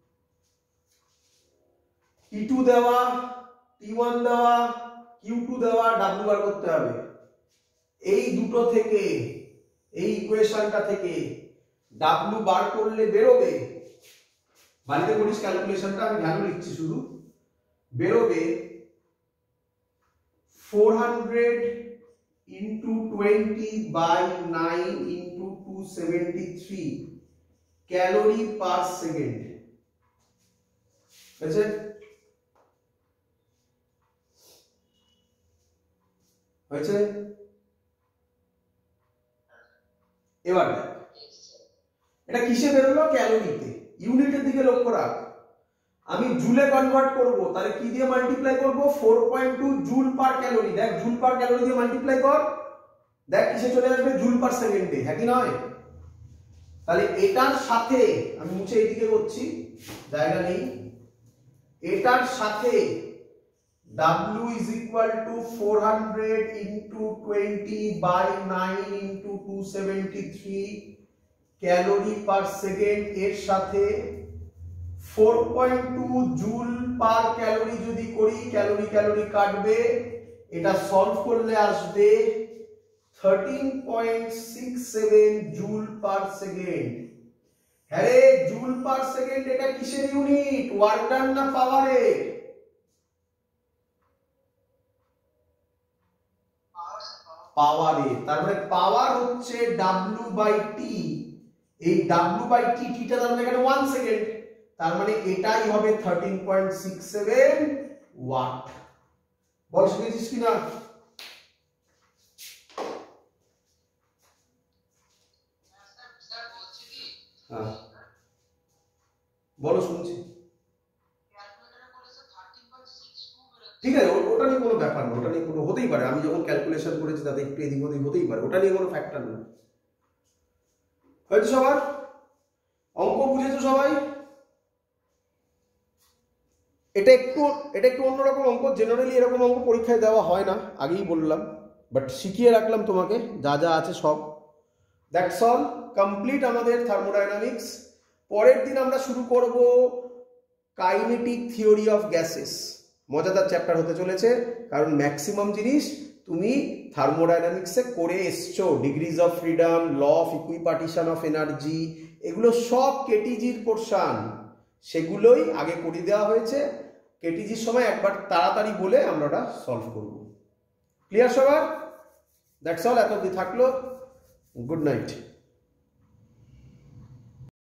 T two দেওয়া, টি ওয়ান দেওয়া, কিউ টু দেওয়া, ডাব্লিউ বার করতে হবে। এই দুটো থেকে, এই ইকুয়েশনটা থেকে ডাব্লিউ বার করলে বেরোবে, বাড়িতে করিস ক্যালকুলেশনটা, আমি ভ্যালু লিখছি শুধু, বেরোবে four hundred into twenty by nine into two seventy-three calorie per second। হয়েছে? হয়েছে? এবার দেখ এটা কিসে বেরোলো? ক্যালোরিতে। ইউনিটের দিকে লক্ষ্য রাখ। আমি জুলে কনভার্ট করব, তাহলে কি দিয়ে মাল্টিপ্লাই করব? four point two joule per calorie. দেখ জুল পার ক্যালোরি দিয়ে মাল্টিপ্লাই কর, দেখ কিসে চলে আসবে? জুল পার সেকেন্ডে। হ্যাঁ কি নয়? তাহলে এটার সাথে আমি মুছে এইদিকে করছি, জায়গা নেই, এটার সাথে W is equal to four hundred into twenty by nine into two seventy-three calorie per second, এর সাথে four point two joule per calorie যদি করি, ক্যালোরি ক্যালোরি কাটবে, এটা সলভ করলে আসবে thirteen point six seven joule per second. হ্যাঁ রে, জুল পার সেকেন্ড এটা কিসের ইউনিট? ওয়ার্ক ডান না পাওয়ারের? পাওয়ারের। তার মানে পাওয়ার হচ্ছে ডাব্লিউ বাই টি। এই ডাব্লিউ বাই টি, টিটা তার মানে এখানে one সেকেন্ড, তার মানে এটাই হবে thirteen point six seven watt. বল শিখেছিস কিনা? হ্যাঁ বলো, শুনছি। ঠিক আছে, ওটা নিয়ে কোনো ব্যাপার না, ওটা নিয়ে কোনো হতেই পারে, আমি যখন ক্যালকুলেশন করেছি তাতে একটু এদিক ওদিক হতেই পারে, ওটা নিয়ে কোনো ফ্যাক্টর না। হয়তো সবার অঙ্ক বুঝেছো সবাই? এটা একটু এটা একটু অন্যরকম অঙ্ক, জেনারেলি এরকম অঙ্ক পরীক্ষায় দেওয়া হয় না, আগেই বললাম, বাট শিখিয়ে রাখলাম তোমাকে যা যা আছে সব। দ্যাটস অল, কমপ্লিট আমাদের থার্মোডাইনামিক্স। পরের দিন আমরা শুরু করব কাইনেটিক থিওরি অফ গ্যাসেস। মজাদার চ্যাপ্টার হতে চলেছে, কারণ ম্যাক্সিমাম জিনিস তুমি থার্মোডাইনামিক্সে করে এসছো। Degrees of freedom, law of equipartition of energy, এগুলো সব কেটিজির পোর্শন, সেগুলোই আগে করে দেওয়া হয়েছে। কেটিজির সময় একবার তাড়াতাড়ি বলে আমরা ওটা সলভ করব। ক্লিয়ার সবার? দ্যাটস অল, এত অবধি থাকলো। Good night.